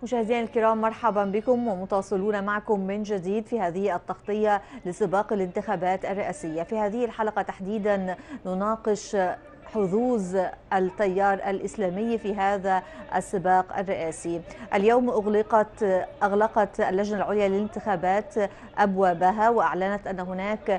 مشاهدينا الكرام، مرحبا بكم ومتواصلون معكم من جديد في هذه التغطية لسباق الانتخابات الرئاسية. في هذه الحلقة تحديدا نناقش حظوظ التيار الإسلامي في هذا السباق الرئاسي. اليوم أغلقت اللجنة العليا للانتخابات أبوابها، وأعلنت أن هناك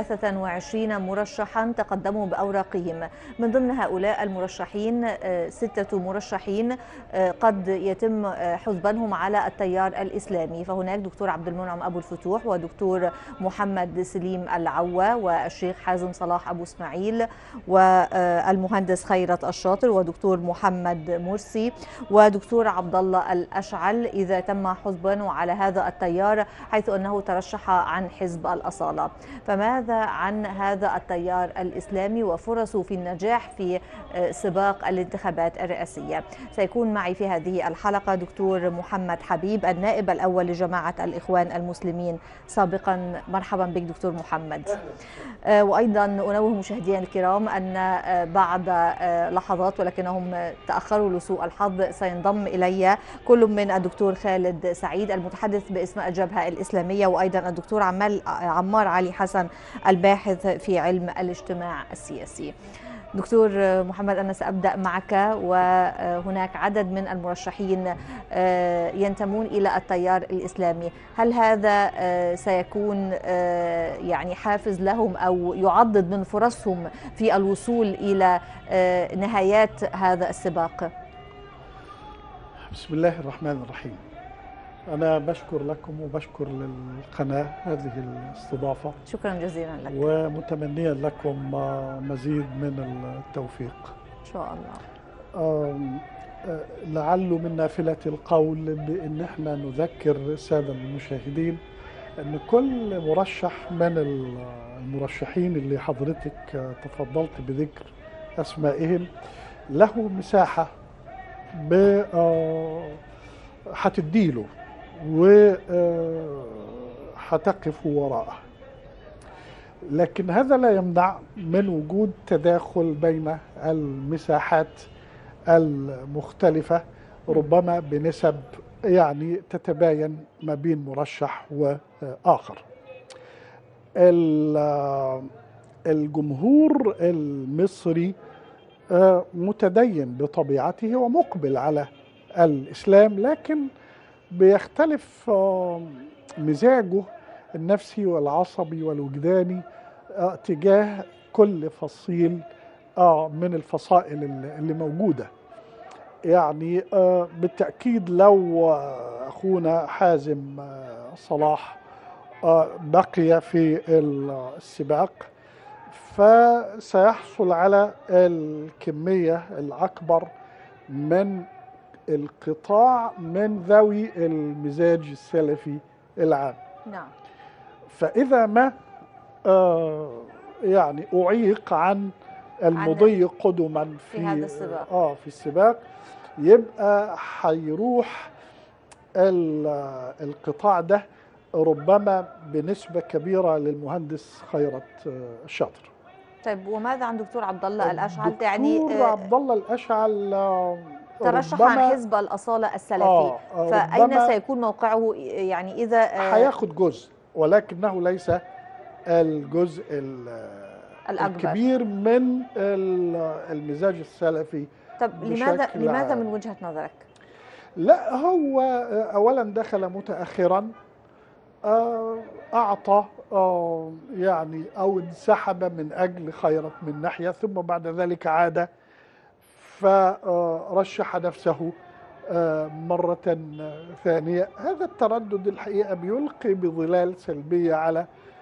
23 مرشحا تقدموا بأوراقهم. من ضمن هؤلاء المرشحين 6 مرشحين قد يتم حسبانهم على التيار الإسلامي، فهناك دكتور عبد المنعم أبو الفتوح، ودكتور محمد سليم العوا، والشيخ حازم صلاح أبو إسماعيل، والمهندس خيرت الشاطر، ودكتور محمد مرسي، ودكتور عبد الله الأشعل إذا تم حسبانه على هذا التيار، حيث أنه ترشح عن حزب الأصالة. فماذا عن هذا التيار الإسلامي وفرصه في النجاح في سباق الانتخابات الرئاسية؟ سيكون معي في هذه الحلقة دكتور محمد حبيب، النائب الأول لجماعة الإخوان المسلمين سابقا. مرحبا بك دكتور محمد. وأيضا أنوه مشاهدينا الكرام أن بعد لحظات ولكنهم تأخروا لسوء الحظ سينضم إلي كل من الدكتور خالد سعيد المتحدث باسم الجبهة الإسلامية، وأيضا الدكتور عمار علي حسن الباحث في علم الاجتماع السياسي. دكتور محمد، أنا سأبدأ معك، وهناك عدد من المرشحين ينتمون إلى التيار الإسلامي. هل هذا سيكون يعني حافز لهم أو يعضد من فرصهم في الوصول إلى نهايات هذا السباق؟ بسم الله الرحمن الرحيم. أنا بشكر لكم وبشكر للقناة هذه الاستضافة، شكرا جزيلا لك، ومتمنيا لكم مزيد من التوفيق إن شاء الله. لعله من نافلة القول بأن احنا نذكر السادة المشاهدين أن كل مرشح من المرشحين اللي حضرتك تفضلت بذكر أسمائهم له مساحة هتديله وهتقف وراءه، لكن هذا لا يمنع من وجود تداخل بين المساحات المختلفة، ربما بنسب يعني تتباين ما بين مرشح وآخر. الجمهور المصري متدين بطبيعته ومقبل على الإسلام، لكن بيختلف مزاجه النفسي والعصبي والوجداني تجاه كل فصيل من الفصائل اللي موجودة. يعني بالتأكيد لو أخونا حازم صلاح بقي في السباق فسيحصل على الكمية الأكبر من القطاع من ذوي المزاج السلفي العام. نعم. فإذا ما يعني أعيق عن المضي قدما في هذا السباق في السباق، يبقى هيروح القطاع ده ربما بنسبة كبيرة للمهندس خيرت الشاطر. طيب، وماذا عن دكتور عبد الله الأشعل؟ دكتور عبد الله الأشعل ترشح عن حزب الأصالة السلفي، فأين سيكون موقعه؟ يعني إذا هياخد جزء، ولكنه ليس الجزء الكبير من المزاج السلفي. طب لماذا من وجهة نظرك؟ لا، هو أولا دخل متأخرا، أعطى يعني أو انسحب من أجل خيرت من ناحية، ثم بعد ذلك عاد فرشح نفسه مرة ثانية. هذا التردد الحقيقة بيلقي بظلال سلبية على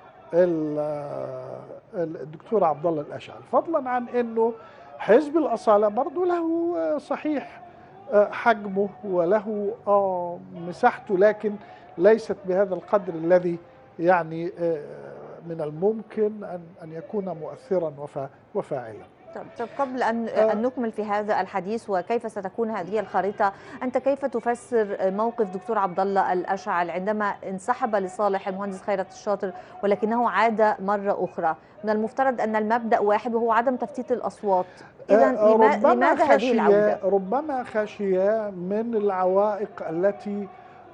الدكتور عبد الله الأشعل، فضلا عن أنه حزب الأصالة برضه له صحيح حجمه وله مساحته، لكن ليست بهذا القدر الذي يعني من الممكن أن يكون مؤثرا وفاعلا. طب قبل أن نكمل في هذا الحديث وكيف ستكون هذه الخريطة، أنت كيف تفسر موقف دكتور عبد الله الأشعل عندما انسحب لصالح المهندس خيرت الشاطر ولكنه عاد مرة أخرى؟ من المفترض أن المبدأ واحد وهو عدم تفتيت الأصوات. إذا لماذا هذه العودة؟ ربما خشية من العوائق التي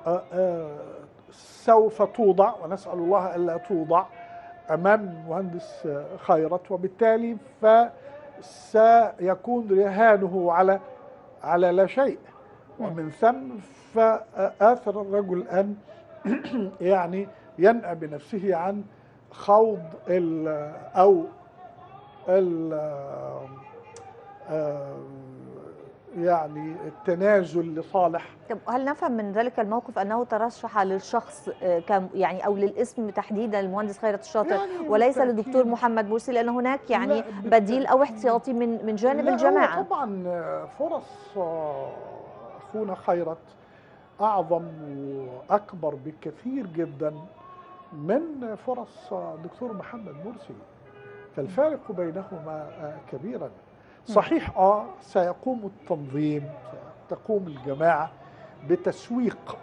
سوف توضع، ونسأل الله ألا توضع، أمام المهندس خيرت، وبالتالي فسيكون رهانه على لا شيء. ومن ثم فآثر الرجل أن يعني ينأى بنفسه عن خوض يعني التنازل لصالح. طب هل نفهم من ذلك الموقف أنه ترشح للشخص يعني أو للاسم تحديدا المهندس خيرت الشاطر يعني وليس للدكتور محمد مرسي، لأن هناك يعني بديل أو احتياطي من جانب الجماعة؟ طبعا فرص أخونا خيرت أعظم وأكبر بكثير جدا من فرص دكتور محمد مرسي، فالفارق بينهما كبيرا. صحيح سيقوم التنظيم، تقوم الجماعة بتسويق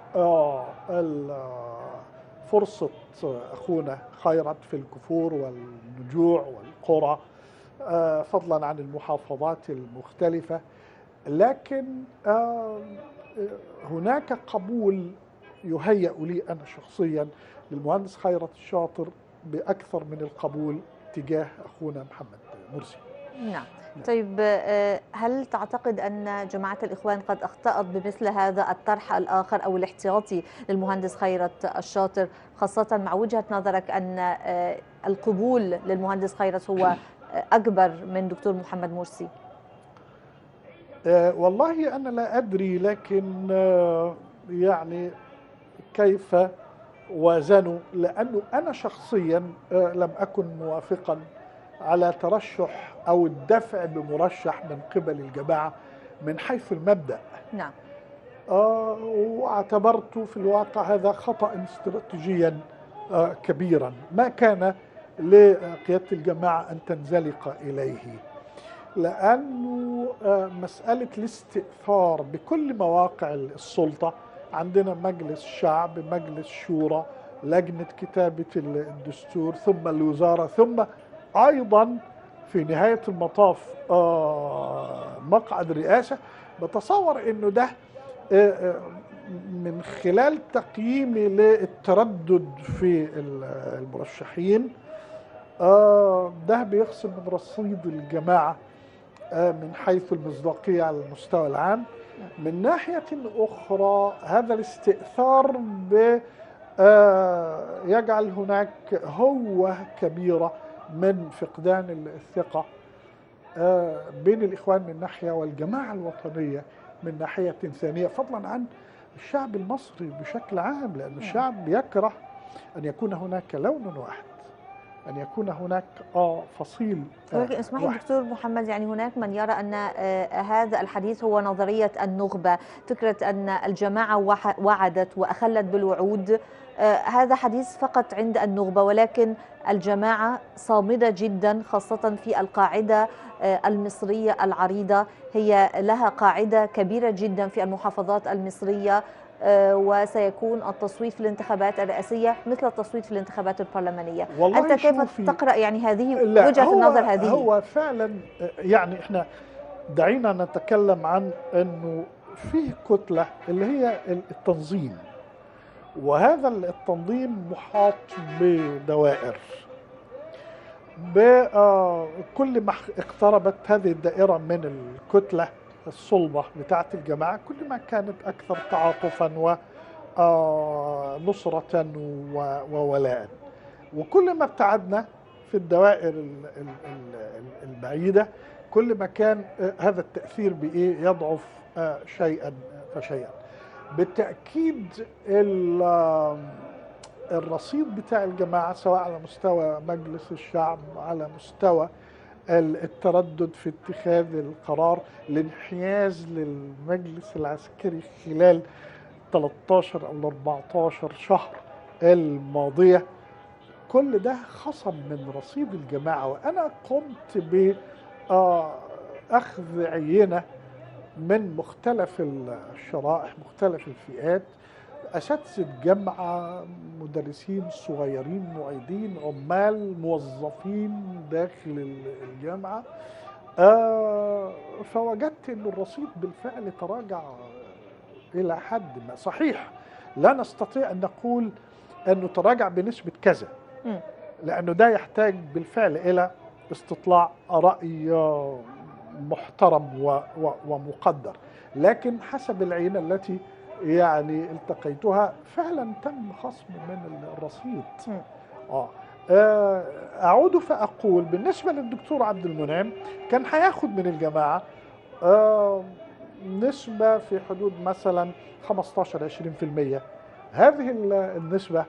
فرصة أخونا خيرت في الكفور والنجوع والقرى، فضلا عن المحافظات المختلفة، لكن هناك قبول يهيأ لي أنا شخصيا للمهندس خيرت الشاطر بأكثر من القبول تجاه أخونا محمد مرسي. نعم. طيب هل تعتقد أن جماعة الإخوان قد أخطأت بمثل هذا الطرح الآخر أو الاحتياطي للمهندس خيرت الشاطر، خاصة مع وجهة نظرك أن القبول للمهندس خيرت هو أكبر من دكتور محمد مرسي؟ والله أنا لا أدري، لكن يعني كيف وازنوا، لأنه أنا شخصيا لم أكن موافقا على ترشح أو الدفع بمرشح من قبل الجماعة من حيث المبدأ. نعم. واعتبرت في الواقع هذا خطأ استراتيجيا كبيرا ما كان لقيادة الجماعة أن تنزلق إليه، لأنه مسألة الاستئثار بكل مواقع السلطة، عندنا مجلس شعب، مجلس شورى، لجنة كتابة الدستور، ثم الوزارة، ثم أيضا في نهاية المطاف مقعد الرئاسة. بتصور أنه ده من خلال تقييمي للتردد في المرشحين ده بيخصم من رصيد الجماعة من حيث المصداقية على المستوى العام. من ناحية أخرى هذا الاستئثار يجعل هناك هوة كبيرة من فقدان الثقة بين الإخوان من ناحية والجماعة الوطنية من ناحية ثانية، فضلا عن الشعب المصري بشكل عام، لأن الشعب يكره أن يكون هناك لون واحد، أن يكون هناك فصيل ولكن اسمح لي دكتور محمد، يعني هناك من يرى أن هذا الحديث هو نظرية النخبة، فكرة أن الجماعة وعدت وأخلت بالوعود، هذا حديث فقط عند النخبة، ولكن الجماعة صامدة جدا، خاصة في القاعدة المصرية العريضة، هي لها قاعدة كبيرة جدا في المحافظات المصرية، وسيكون التصويت في الانتخابات الرئاسية مثل التصويت في الانتخابات البرلمانية. أنت كيف تقرأ يعني هذه وجهة النظر هذه؟ هو فعلا يعني احنا دعينا نتكلم عن أنه فيه كتلة اللي هي التنظيم، وهذا التنظيم محاط بدوائر، كل ما اقتربت هذه الدائرة من الكتلة الصلبة بتاعة الجماعة كل ما كانت أكثر تعاطفا ونصرة وولاء، وكل ما ابتعدنا في الدوائر البعيدة كل ما كان هذا التأثير يضعف شيئا فشيئا. بالتأكيد الرصيد بتاع الجماعة سواء على مستوى مجلس الشعب، على مستوى التردد في اتخاذ القرار، الانحياز للمجلس العسكري خلال 13 أو 14 شهر الماضية، كل ده خصم من رصيد الجماعة. وأنا قمت أخذ عينة من مختلف الشرائح، مختلف الفئات، أساتذة جامعة، مدرسين صغيرين، معيدين، عمال، موظفين داخل الجامعة. فوجدت أن الرصيد بالفعل تراجع إلى حد ما. صحيح لا نستطيع أن نقول أنه تراجع بنسبة كذا، لأنه ده يحتاج بالفعل إلى استطلاع رأي محترم ومقدر، لكن حسب العينة التي يعني التقيتها فعلا تم خصم من الرصيد. أعود فأقول بالنسبة للدكتور عبد المنعم كان هياخد من الجماعة نسبة في حدود مثلا 15-20%. هذه النسبة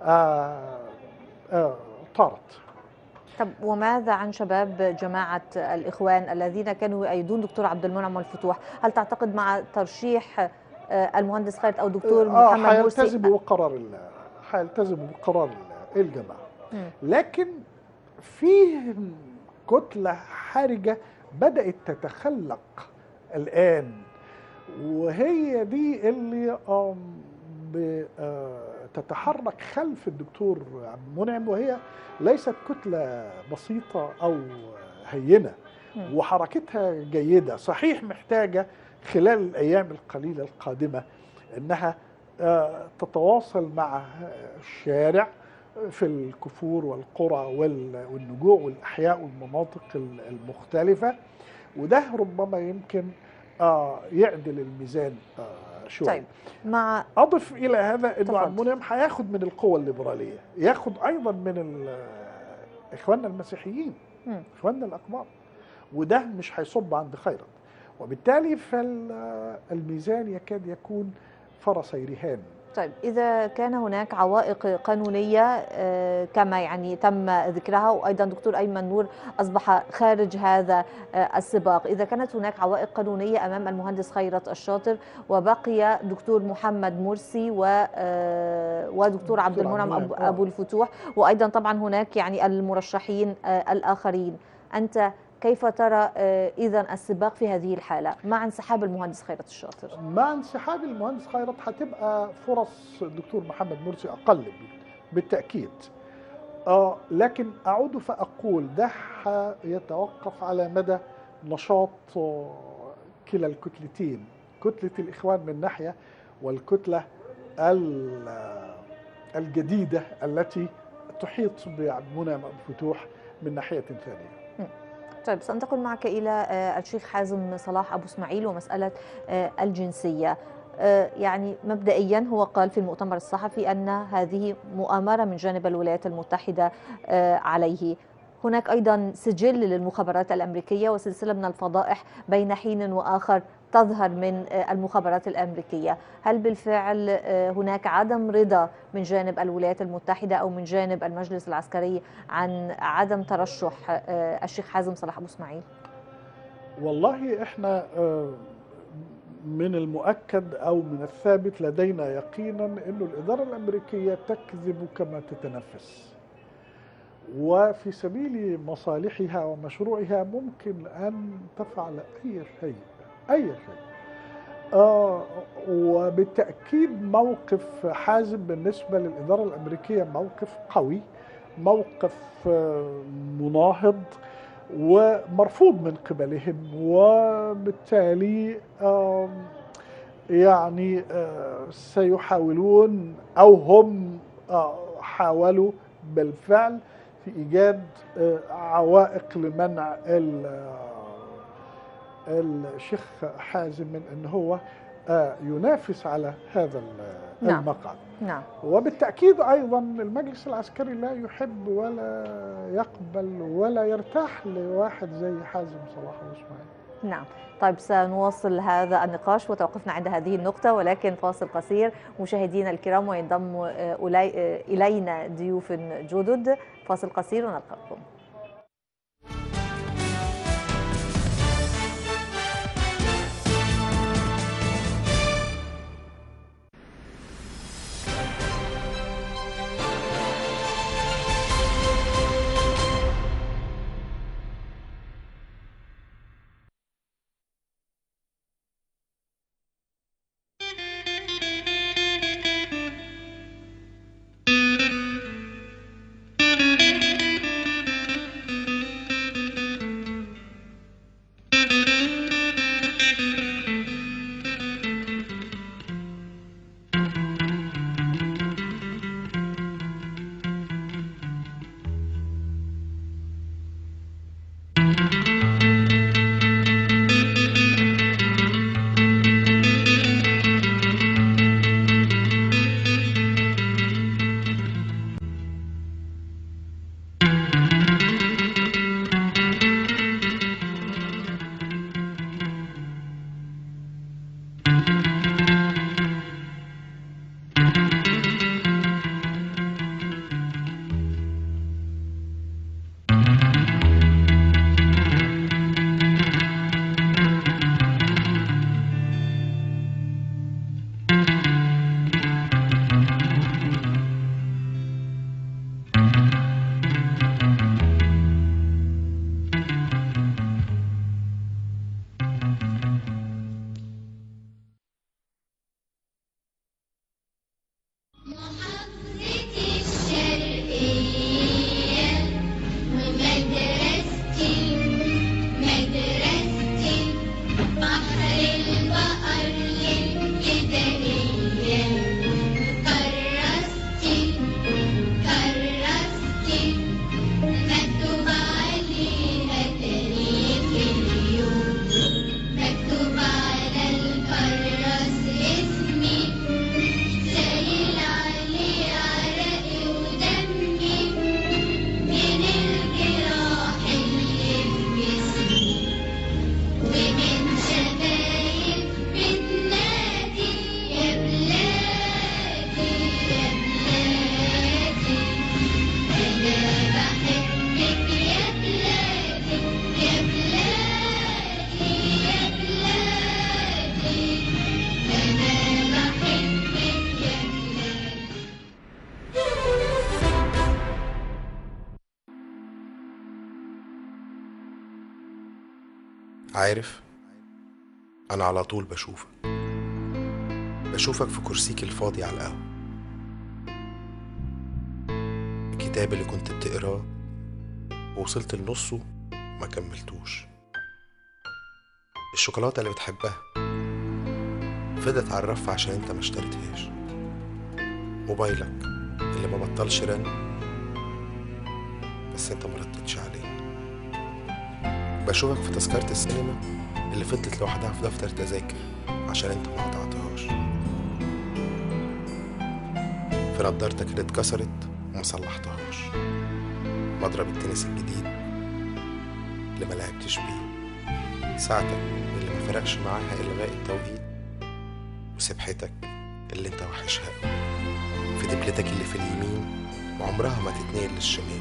طارت. طب وماذا عن شباب جماعة الإخوان الذين كانوا يؤيدون دكتور عبد المنعم والفتوح؟ هل تعتقد مع ترشيح المهندس خالد أو دكتور محمد مرسي هيلتزموا بقرار الجماعة؟ لكن فيه كتلة حرجة بدأت تتخلق الآن، وهي دي اللي تتحرك خلف الدكتور عبد المنعم، وهي ليست كتلة بسيطة أو هينة، وحركتها جيدة. صحيح محتاجة خلال الأيام القليلة القادمة أنها تتواصل مع الشارع في الكفور والقرى والنجوع والأحياء والمناطق المختلفة، وده ربما يمكن يعدل الميزان شوية. طيب أضف إلى هذا أنه عبد المنعم هياخد من القوى الليبرالية، ياخد أيضا من إخواننا المسيحيين، إخواننا الأقباط، وده مش هيصب عند خيرا، وبالتالي فالميزان يكاد يكون فرسي رهان. طيب إذا كان هناك عوائق قانونية كما يعني تم ذكرها، وأيضا دكتور أيمن نور أصبح خارج هذا السباق، إذا كانت هناك عوائق قانونية أمام المهندس خيرت الشاطر وبقي دكتور محمد مرسي ودكتور عبد المنعم أبو الفتوح، وأيضا طبعا هناك يعني المرشحين الآخرين، أنت كيف ترى إذن السباق في هذه الحالة مع انسحاب المهندس خيرت الشاطر؟ مع انسحاب المهندس خيرت هتبقى فرص الدكتور محمد مرسي أقل بالتأكيد. لكن أعود فأقول ده يتوقف على مدى نشاط كلا الكتلتين، كتلة الإخوان من ناحية والكتلة الجديدة التي تحيط بعبد المنعم أبو الفتوح من ناحية ثانية. طيب سأنتقل معك إلى الشيخ حازم صلاح أبو اسماعيل ومسألة الجنسية. يعني مبدئيا هو قال في المؤتمر الصحفي أن هذه مؤامرة من جانب الولايات المتحدة عليه. هناك أيضا سجل للمخابرات الأمريكية وسلسلة من الفضائح بين حين وآخر تظهر من المخابرات الأمريكية. هل بالفعل هناك عدم رضا من جانب الولايات المتحدة أو من جانب المجلس العسكري عن عدم ترشح الشيخ حازم صلاح أبو اسماعيل؟ والله إحنا من المؤكد أو من الثابت لدينا يقينا أن الإدارة الأمريكية تكذب كما تتنفس، وفي سبيل مصالحها ومشروعها ممكن أن تفعل أي شيء. وبالتأكيد موقف حازم بالنسبة للإدارة الأمريكية موقف قوي، موقف مناهض ومرفوض من قبلهم، وبالتالي يعني سيحاولون أو هم حاولوا بالفعل في إيجاد عوائق لمنع الشيخ حازم من أن هو ينافس على هذا المقعد. نعم. وبالتأكيد أيضا المجلس العسكري لا يحب ولا يقبل ولا يرتاح لواحد زي حازم صلاح أبو اسماعيل. نعم. طيب سنواصل هذا النقاش وتوقفنا عند هذه النقطة، ولكن فاصل قصير مشاهدينا الكرام، وينضم إلينا ضيوف جدد. فاصل قصير ونلقاكم. عارف، أنا على طول بشوفك في كرسيك الفاضي على القهوة، الكتاب اللي كنت بتقراه ووصلت لنصه ما كملتوش، الشوكولاتة اللي بتحبها فضلت على الرف عشان انت ما اشتريتهاش، موبايلك اللي ما بطلش رن بس انت ما ردتش عليه، بشوفك في تذكرة السينما اللي فضلت لوحدها في دفتر تذاكر عشان انت ما قطعتهاش، في نضارتك اللي اتكسرت وما صلحتهاش، مضرب التنس الجديد اللي ما لعبتش بيه، ساعتك اللي ما فرقش معاها إلغاء التوقيت، وسبحتك اللي انت وحشها قوي، في دبلتك اللي في اليمين وعمرها ما تتنقل للشمال،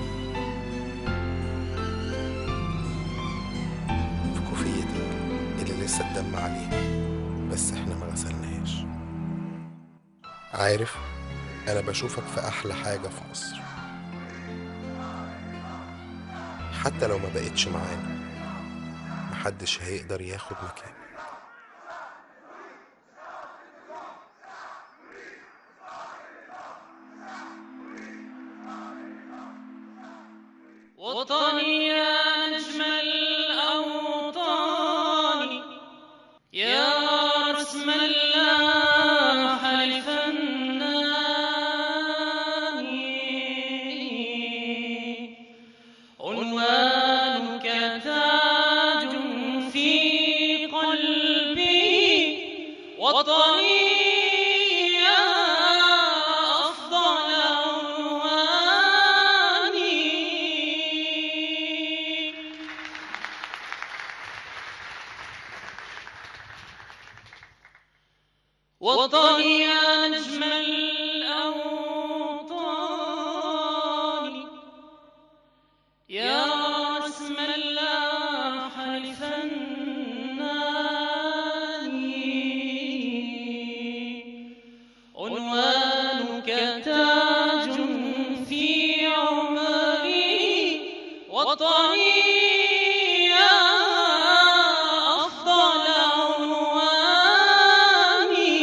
في كوفيتك اللي لسه الدم عليها بس احنا ما غسلناهاش. عارف، انا بشوفك في احلى حاجة في مصر، حتى لو ما بقتش معانا محدش هيقدر ياخد مكانك. وطني يا نجم الأوطان، يا رسم اللاح لفنان، عنوانك تاج في قلبي، وطني يا أفضل عنواني. وطني يا نجم الأوطان، يا رسم اللاح لفنان، عنوانك تاج في عمري، وطني يا أفضل عنواني.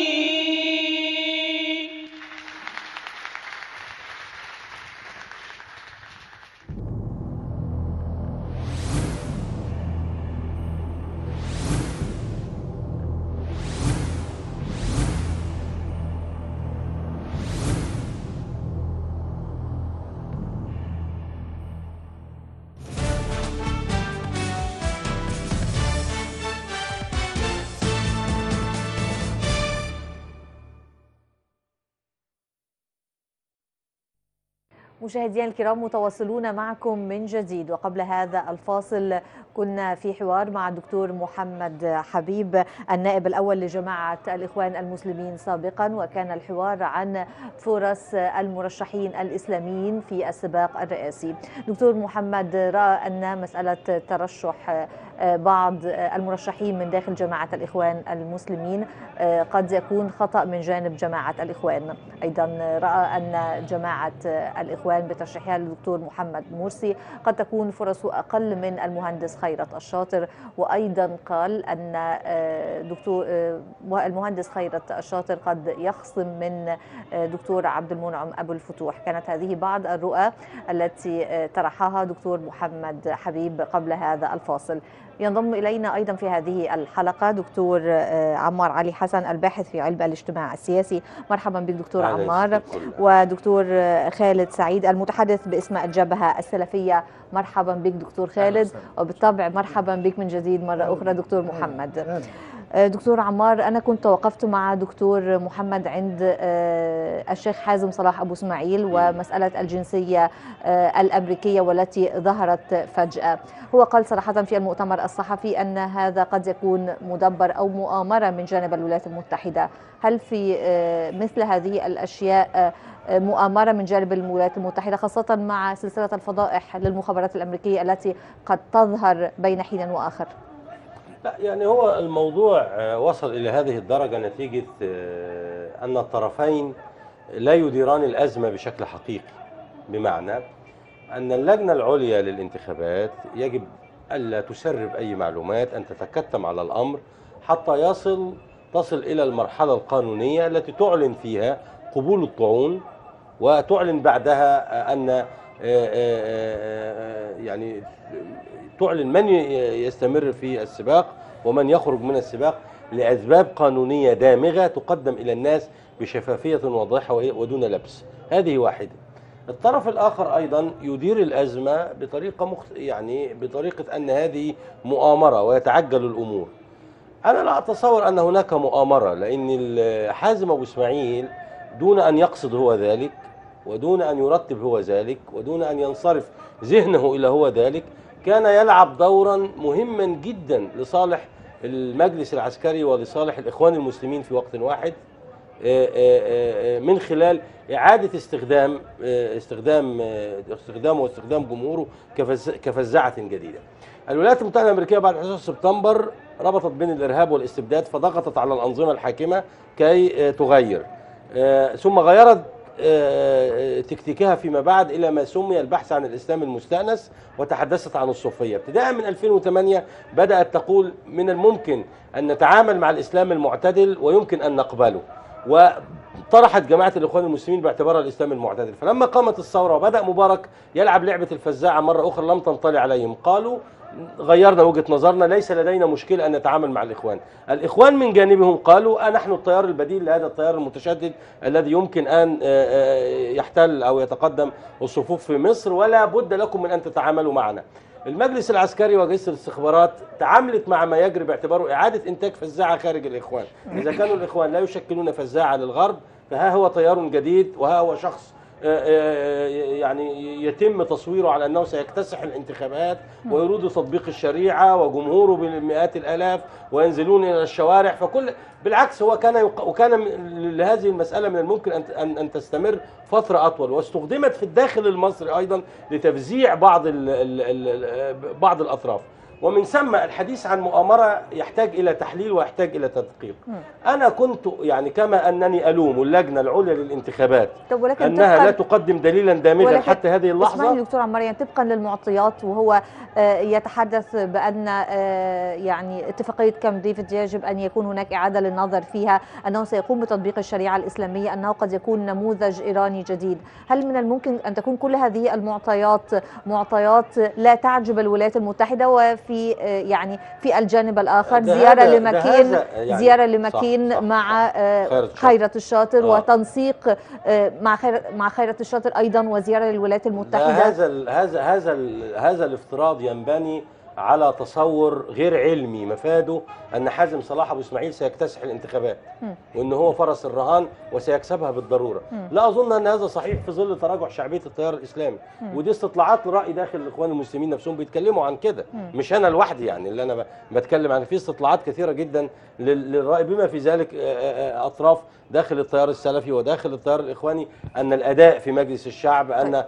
مشاهدينا الكرام، متواصلون معكم من جديد، وقبل هذا الفاصل كنا في حوار مع الدكتور محمد حبيب النائب الأول لجماعة الإخوان المسلمين سابقا، وكان الحوار عن فرص المرشحين الإسلاميين في السباق الرئاسي. دكتور محمد، رأى أن مسألة ترشح بعض المرشحين من داخل جماعة الإخوان المسلمين قد يكون خطأ من جانب جماعة الإخوان. أيضا رأى أن جماعة الإخوان بترشيحها للدكتور محمد مرسي قد تكون فرصه أقل من المهندس خيرت الشاطر، وأيضا قال أن دكتور المهندس خيرت الشاطر قد يخصم من دكتور عبد المنعم أبو الفتوح. كانت هذه بعض الرؤى التي طرحها دكتور محمد حبيب قبل هذا الفاصل. ينضم إلينا أيضا في هذه الحلقة دكتور عمار علي حسن، الباحث في علم الاجتماع السياسي. مرحبا بك دكتور عمار. ودكتور خالد سعيد، المتحدث باسم الجبهة السلفية. مرحبا بك دكتور خالد. وبالطبع مرحبا بك من جديد مرة أخرى دكتور محمد. دكتور عمار، أنا كنت توقفت مع دكتور محمد عند الشيخ حازم صلاح أبو اسماعيل ومسألة الجنسية الأمريكية والتي ظهرت فجأة. هو قال صراحة في المؤتمر الصحفي أن هذا قد يكون مدبر أو مؤامرة من جانب الولايات المتحدة. هل في مثل هذه الأشياء مؤامرة من جانب الولايات المتحدة، خاصة مع سلسلة الفضائح للمخابرات الأمريكية التي قد تظهر بين حين وآخر؟ لا، يعني هو الموضوع وصل إلى هذه الدرجة نتيجة أن الطرفين لا يديران الأزمة بشكل حقيقي، بمعنى أن اللجنة العليا للانتخابات يجب ألا تسرب أي معلومات، أن تتكتم على الأمر حتى تصل إلى المرحلة القانونية التي تعلن فيها قبول الطعون، وتعلن بعدها أن يعني تعلن من يستمر في السباق ومن يخرج من السباق لأسباب قانونية دامغة تقدم إلى الناس بشفافية واضحة ودون لبس. هذه واحدة. الطرف الآخر أيضا يدير الأزمة بطريقة يعني بطريقة أن هذه مؤامرة ويتعجل الأمور. أنا لا أتصور أن هناك مؤامرة، لأن حازم أبو إسماعيل دون أن يقصد هو ذلك، ودون أن يرتب هو ذلك، ودون أن ينصرف ذهنه إلى هو ذلك، كان يلعب دورا مهما جدا لصالح المجلس العسكري ولصالح الإخوان المسلمين في وقت واحد، من خلال إعادة استخدامه واستخدام جمهوره كفزاعة جديدة. الولايات المتحدة الأمريكية بعد 11 سبتمبر ربطت بين الإرهاب والاستبداد، فضغطت على الأنظمة الحاكمة كي تغير، ثم غيرت تكتيكها فيما بعد إلى ما سمي البحث عن الإسلام المستأنس، وتحدثت عن الصوفية. ابتداء من 2008 بدأت تقول من الممكن أن نتعامل مع الإسلام المعتدل ويمكن أن نقبله، وطرحت جماعة الإخوان المسلمين باعتبارها الإسلام المعتدل. فلما قامت الثورة وبدأ مبارك يلعب لعبة الفزاعة مرة أخرى لم تنطلي عليهم، قالوا غيرنا وجهة نظرنا، ليس لدينا مشكلة أن نتعامل مع الإخوان. الإخوان من جانبهم قالوا نحن التيار البديل لهذا التيار المتشدد الذي يمكن أن يحتل أو يتقدم الصفوف في مصر، ولا بد لكم من أن تتعاملوا معنا. المجلس العسكري وأجهزة الاستخبارات تعاملت مع ما يجري باعتباره إعادة إنتاج فزاعة خارج الإخوان. إذا كانوا الإخوان لا يشكلون فزاعة للغرب، فها هو تيار جديد وها هو شخص يعني يتم تصويره على أنه سيكتسح الانتخابات ويريد تطبيق الشريعة وجمهوره بالمئات الآلاف وينزلون إلى الشوارع. بالعكس هو وكان لهذه المسألة من الممكن أن تستمر فترة أطول، واستخدمت في الداخل المصري أيضا لتفزيع بعض الأطراف. ومن ثم الحديث عن مؤامرة يحتاج إلى تحليل ويحتاج إلى تدقيق. أنا كنت يعني كما أنني ألوم اللجنة العليا للانتخابات أنها لا تقدم دليلا دامغا حتى هذه اللحظة. اسمعني دكتور عمار، يعني طبقا للمعطيات وهو يتحدث بأن يعني اتفاقية كامب ديفيد يجب أن يكون هناك إعادة للنظر فيها، أنه سيقوم بتطبيق الشريعة الإسلامية، أنه قد يكون نموذج إيراني جديد. هل من الممكن أن تكون كل هذه المعطيات معطيات لا تعجب الولايات المتحدة، وفي يعني في الجانب الآخر زيارة لمكين مع خيرت الشاطر وتنسيق مع خيرت الشاطر أيضا وزيارة للولايات المتحدة؟ هذا الافتراض ينبني على تصور غير علمي مفاده أن حازم صلاح أبو إسماعيل سيكتسح الانتخابات وأن هو فرس الرهان وسيكسبها بالضرورة. لا أظن أن هذا صحيح في ظل تراجع شعبية التيار الإسلامي، ودي استطلاعات رأي داخل الإخوان المسلمين نفسهم بيتكلموا عن كده، مش أنا لوحدي يعني اللي أنا بتكلم عن، في استطلاعات كثيرة جدا للرأي بما في ذلك أطراف داخل التيار السلفي وداخل التيار الإخواني، أن الأداء في مجلس الشعب أن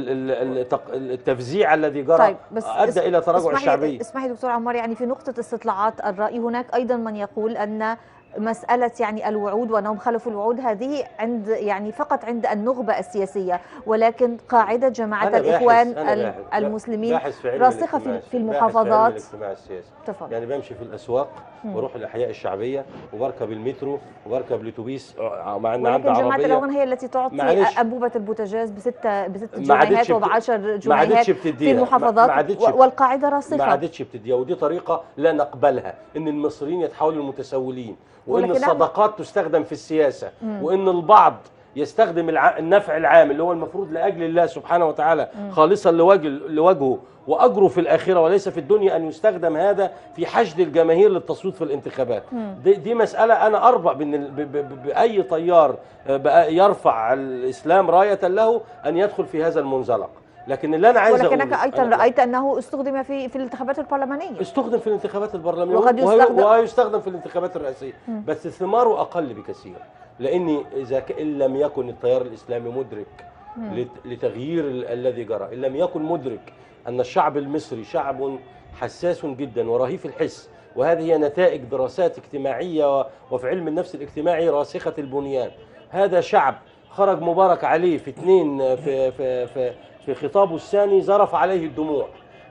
التفزيع الذي جرى أدى إلى تراجع الشعبية. اسمحي دكتور عمار، يعني في نقطة استطلاعات الرأي هناك أيضا من يقول أن مسألة يعني الوعود وأنهم خلفوا الوعود هذه فقط عند النخبة السياسية، ولكن قاعدة جماعة الإخوان المسلمين راسخة في المحافظات. يعني بمشي في الأسواق وبروح الأحياء الشعبية وبركب المترو وبركب الأتوبيس مع أن عندي عربية. جماعة الإخوان هي التي تعطي أنبوبة البوتاجاز ب6 جنيهات و10 جنيهات في المحافظات، والقاعدة راسخة ما عادتش بتديها، ودي طريقة لا نقبلها، إن المصريين يتحولوا للمتسولين، وإن الصدقات تستخدم في السياسة، وإن البعض يستخدم النفع العام اللي هو المفروض لأجل الله سبحانه وتعالى خالصا لوجهه وأجره في الآخرة وليس في الدنيا، أن يستخدم هذا في حشد الجماهير للتصويت في الانتخابات. دي مسألة أنا أربأ بأي طيار يرفع الإسلام راية له أن يدخل في هذا المنزلق. لكن اللي أنا عايز أقوله، ولكنك أيضا رأيت أنه استخدم في الانتخابات البرلمانية، استخدم في الانتخابات البرلمانية ويستخدم في الانتخابات الرئاسية، بس ثماره أقل بكثير، لأن إن لم يكن التيار الإسلامي مدرك لتغيير الذي جرى، إن لم يكن مدرك أن الشعب المصري شعب حساس جدا ورهيف الحس، وهذه هي نتائج دراسات اجتماعية وفي علم النفس الاجتماعي راسخة البنيان. هذا شعب خرج مبارك عليه في خطابه الثاني زرف عليه الدموع،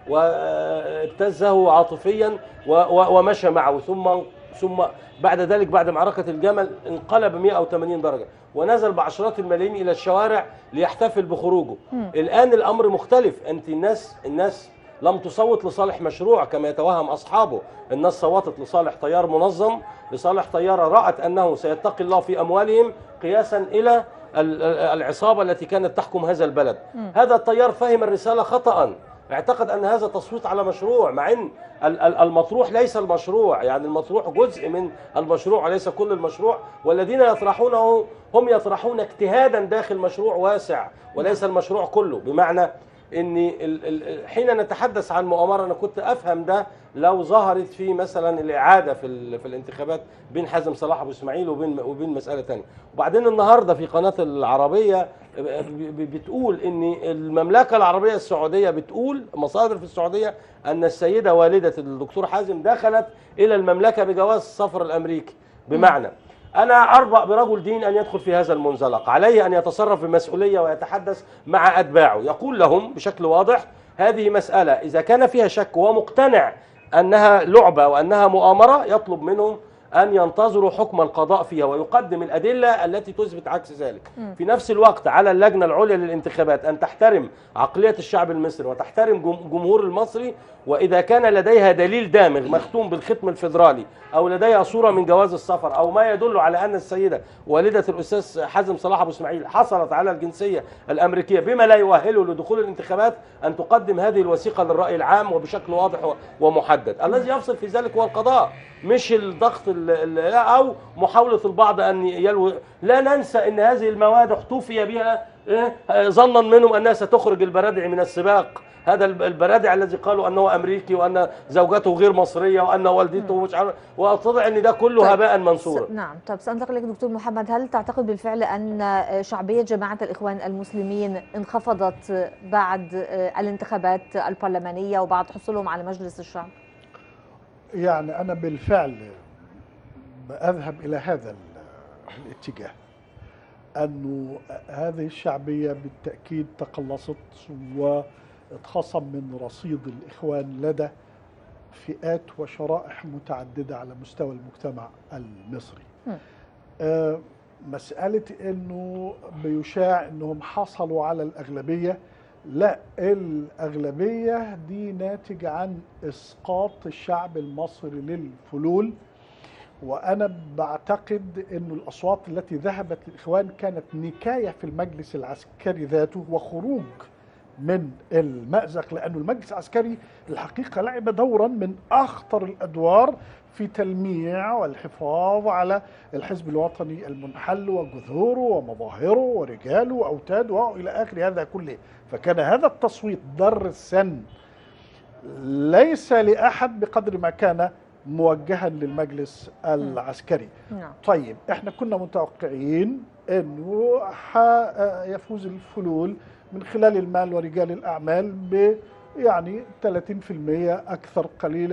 وابتزه عاطفيا ومشى معه، ثم بعد ذلك بعد معركة الجمل انقلب 180 درجة ونزل بعشرات الملايين إلى الشوارع ليحتفل بخروجه. الآن الأمر مختلف، أنت الناس لم تصوت لصالح مشروع كما يتوهم أصحابه، الناس صوتت لصالح تيار منظم، لصالح تيار رأت أنه سيتقي الله في أموالهم قياسا إلى العصابة التي كانت تحكم هذا البلد. هذا التيار فهم الرسالة خطأ، اعتقد أن هذا تصويت على مشروع، مع أن المطروح ليس المشروع، يعني المطروح جزء من المشروع وليس كل المشروع، والذين يطرحونه هم يطرحون اجتهادا داخل مشروع واسع وليس المشروع كله. بمعنى ان حين نتحدث عن مؤامره، انا كنت افهم ده لو ظهرت في مثلا الاعاده في الانتخابات بين حازم صلاح ابو اسماعيل وبين مساله ثانيه. وبعدين النهارده في قناه العربيه بتقول ان المملكه العربيه السعوديه بتقول مصادر في السعوديه ان السيده والده الدكتور حازم دخلت الى المملكه بجواز السفر الامريكي. بمعنى أنا أربأ برجل دين أن يدخل في هذا المنزلق، عليه أن يتصرف بمسؤولية ويتحدث مع أتباعه، يقول لهم بشكل واضح هذه مسألة إذا كان فيها شك ومقتنع أنها لعبة وأنها مؤامرة يطلب منهم أن ينتظروا حكم القضاء فيها ويقدم الأدلة التي تثبت عكس ذلك. في نفس الوقت على اللجنة العليا للانتخابات أن تحترم عقلية الشعب المصري وتحترم جمهور المصري، وإذا كان لديها دليل دامغ مختوم بالختم الفيدرالي أو لديها صورة من جواز السفر أو ما يدل على أن السيدة والدة الأستاذ حازم صلاح أبو اسماعيل حصلت على الجنسية الأمريكية بما لا يؤهله لدخول الانتخابات، أن تقدم هذه الوثيقة للرأي العام وبشكل واضح ومحدد. الذي يفصل في ذلك هو القضاء، مش الضغط أو محاولة البعض أن يلوي. لا ننسى أن هذه المواد احتفي بها ظنا منهم أنها ستخرج البرادعي من السباق، هذا البرادعي الذي قالوا أنه أمريكي وأن زوجته غير مصرية وأن والدته مش عارف، وأتضح أن ده كله هباء منصورا. نعم. طب سأنتقل لك دكتور محمد، هل تعتقد بالفعل أن شعبية جماعة الإخوان المسلمين انخفضت بعد الانتخابات البرلمانية وبعد حصولهم على مجلس الشعب؟ يعني أنا بالفعل أذهب إلى هذا الاتجاه، أنه هذه الشعبية بالتأكيد تقلصت واتخصم من رصيد الإخوان لدى فئات وشرائح متعددة على مستوى المجتمع المصري. مسألة أنه بيشاع أنهم حصلوا على الأغلبية، لا، الأغلبية دي ناتج عن إسقاط الشعب المصري للفلول، وأنا بعتقد أن الأصوات التي ذهبت للإخوان كانت نكاية في المجلس العسكري ذاته وخروج من المأزق، لأن المجلس العسكري الحقيقة لعب دورا من أخطر الأدوار في تلميع والحفاظ على الحزب الوطني المنحل وجذوره ومظاهره ورجاله وأوتاده وإلى آخر هذا كله. فكان هذا التصويت ضر السن ليس لأحد بقدر ما كان موجها للمجلس العسكري. طيب احنا كنا متوقعين انه يفوز الفلول من خلال المال ورجال الاعمال ب يعني 30% اكثر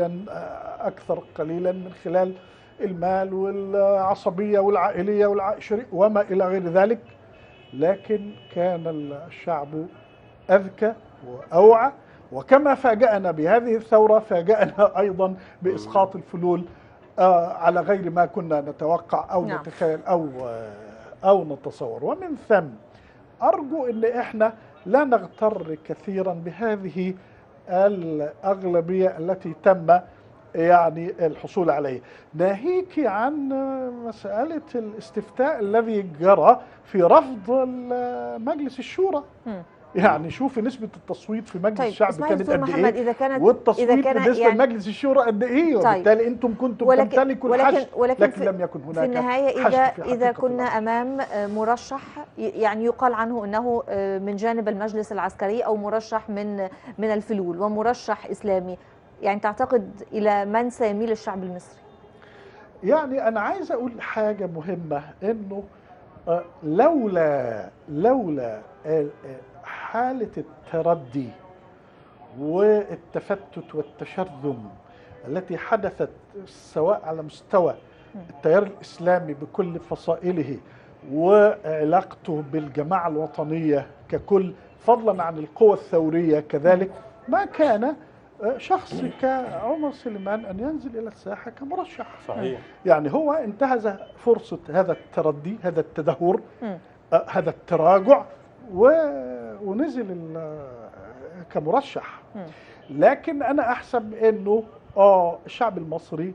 قليلا من خلال المال والعصبيه والعائليه والعشريه وما الى غير ذلك، لكن كان الشعب اذكى واوعى، وكما فاجأنا بهذه الثورة فاجأنا أيضا بإسقاط الفلول على غير ما كنا نتوقع أو نتخيل أو نتصور. ومن ثم أرجو أن إحنا لا نغتر كثيرا بهذه الأغلبية التي تم يعني الحصول عليه، ناهيك عن مسألة الاستفتاء الذي جرى في رفض مجلس الشورى. يعني شوفي نسبة التصويت في مجلس الشعب كانت قد ايه، والتصويت بالنسبة يعني لمجلس الشورى قد ايه، وبالتالي انتم كنتم تمتلكوا الحشد، لكن لم يكن هناك في النهاية إذا كنا أمام مرشح يعني يقال عنه أنه من جانب المجلس العسكري أو مرشح من الفلول ومرشح إسلامي، يعني تعتقد إلى من سيميل الشعب المصري؟ يعني أنا عايز أقول حاجة مهمة، إنه لولا حالة التردي والتفتت والتشرذم التي حدثت سواء على مستوى التيار الإسلامي بكل فصائله وعلاقته بالجماعة الوطنية ككل، فضلا عن القوى الثورية كذلك، ما كان شخص كعمر سليمان أن ينزل إلى الساحة كمرشح. صحيح. يعني هو انتهز فرصة هذا التردي، هذا التدهور، هذا التراجع، ونزل كمرشح. لكن أنا أحسب أنه الشعب المصري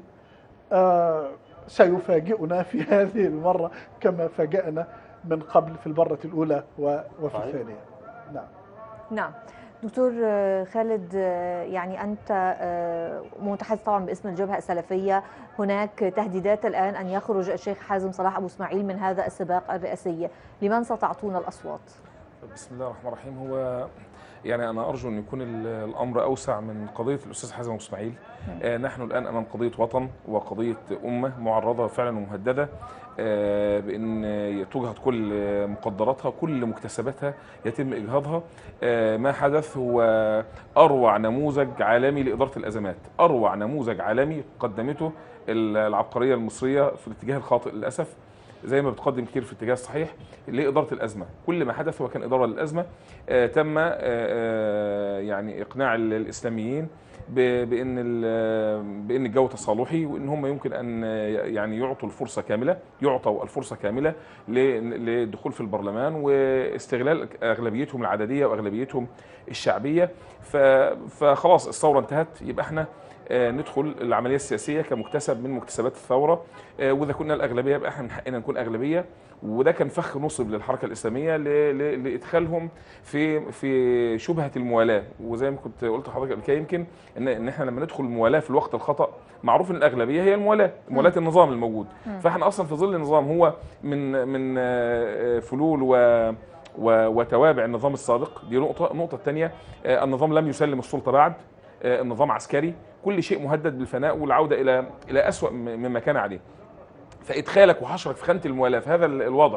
سيفاجئنا في هذه المرة كما فاجأنا من قبل في المرة الأولى وفي الثانية. نعم. دكتور خالد، يعني أنت متحدث طبعا باسم الجبهة السلفية، هناك تهديدات الآن أن يخرج الشيخ حازم صلاح أبو إسماعيل من هذا السباق الرئاسي، لمن ستعطون الأصوات؟ بسم الله الرحمن الرحيم. هو يعني أنا أرجو أن يكون الأمر أوسع من قضية الأستاذ حازم أبو إسماعيل. نحن الآن أمام قضية وطن وقضية أمة معرضة فعلا ومهددة بأن تجهض كل مقدراتها، كل مكتسباتها يتم إجهاضها. ما حدث هو أروع نموذج عالمي لإدارة الأزمات، أروع نموذج عالمي قدمته العبقرية المصرية في الاتجاه الخاطئ للأسف، زي ما بتقدم كتير في الاتجاه الصحيح لإدارة الأزمة. كل ما حدث هو كان إدارة للأزمة. تم يعني إقناع الإسلاميين بأن الجو تصالحي، وأن هم يمكن أن يعني يعطوا الفرصة كاملة للدخول في البرلمان واستغلال أغلبيتهم العددية وأغلبيتهم الشعبية. فخلاص الثورة انتهت، يبقى احنا ندخل العملية السياسية كمكتسب من مكتسبات الثورة، وإذا كنا الأغلبية يبقى احنا من حقنا نكون أغلبية. وده كان فخ نصب للحركة الإسلامية لإدخالهم في شبهة الموالاة. وزي ما كنت قلت لحضرتك قبل كده، يمكن إن احنا لما ندخل الموالاة في الوقت الخطأ، معروف إن الأغلبية هي مولاة النظام الموجود. فاحنا أصلا في ظل النظام هو من فلول وتوابع النظام السابق. دي نقطة. النقطة الثانية، النظام لم يسلم السلطة بعد، النظام عسكري، كل شيء مهدد بالفناء والعودة إلى أسوأ مما كان عليه. فإدخالك وحشرك في خانة الموالاة في هذا الوضع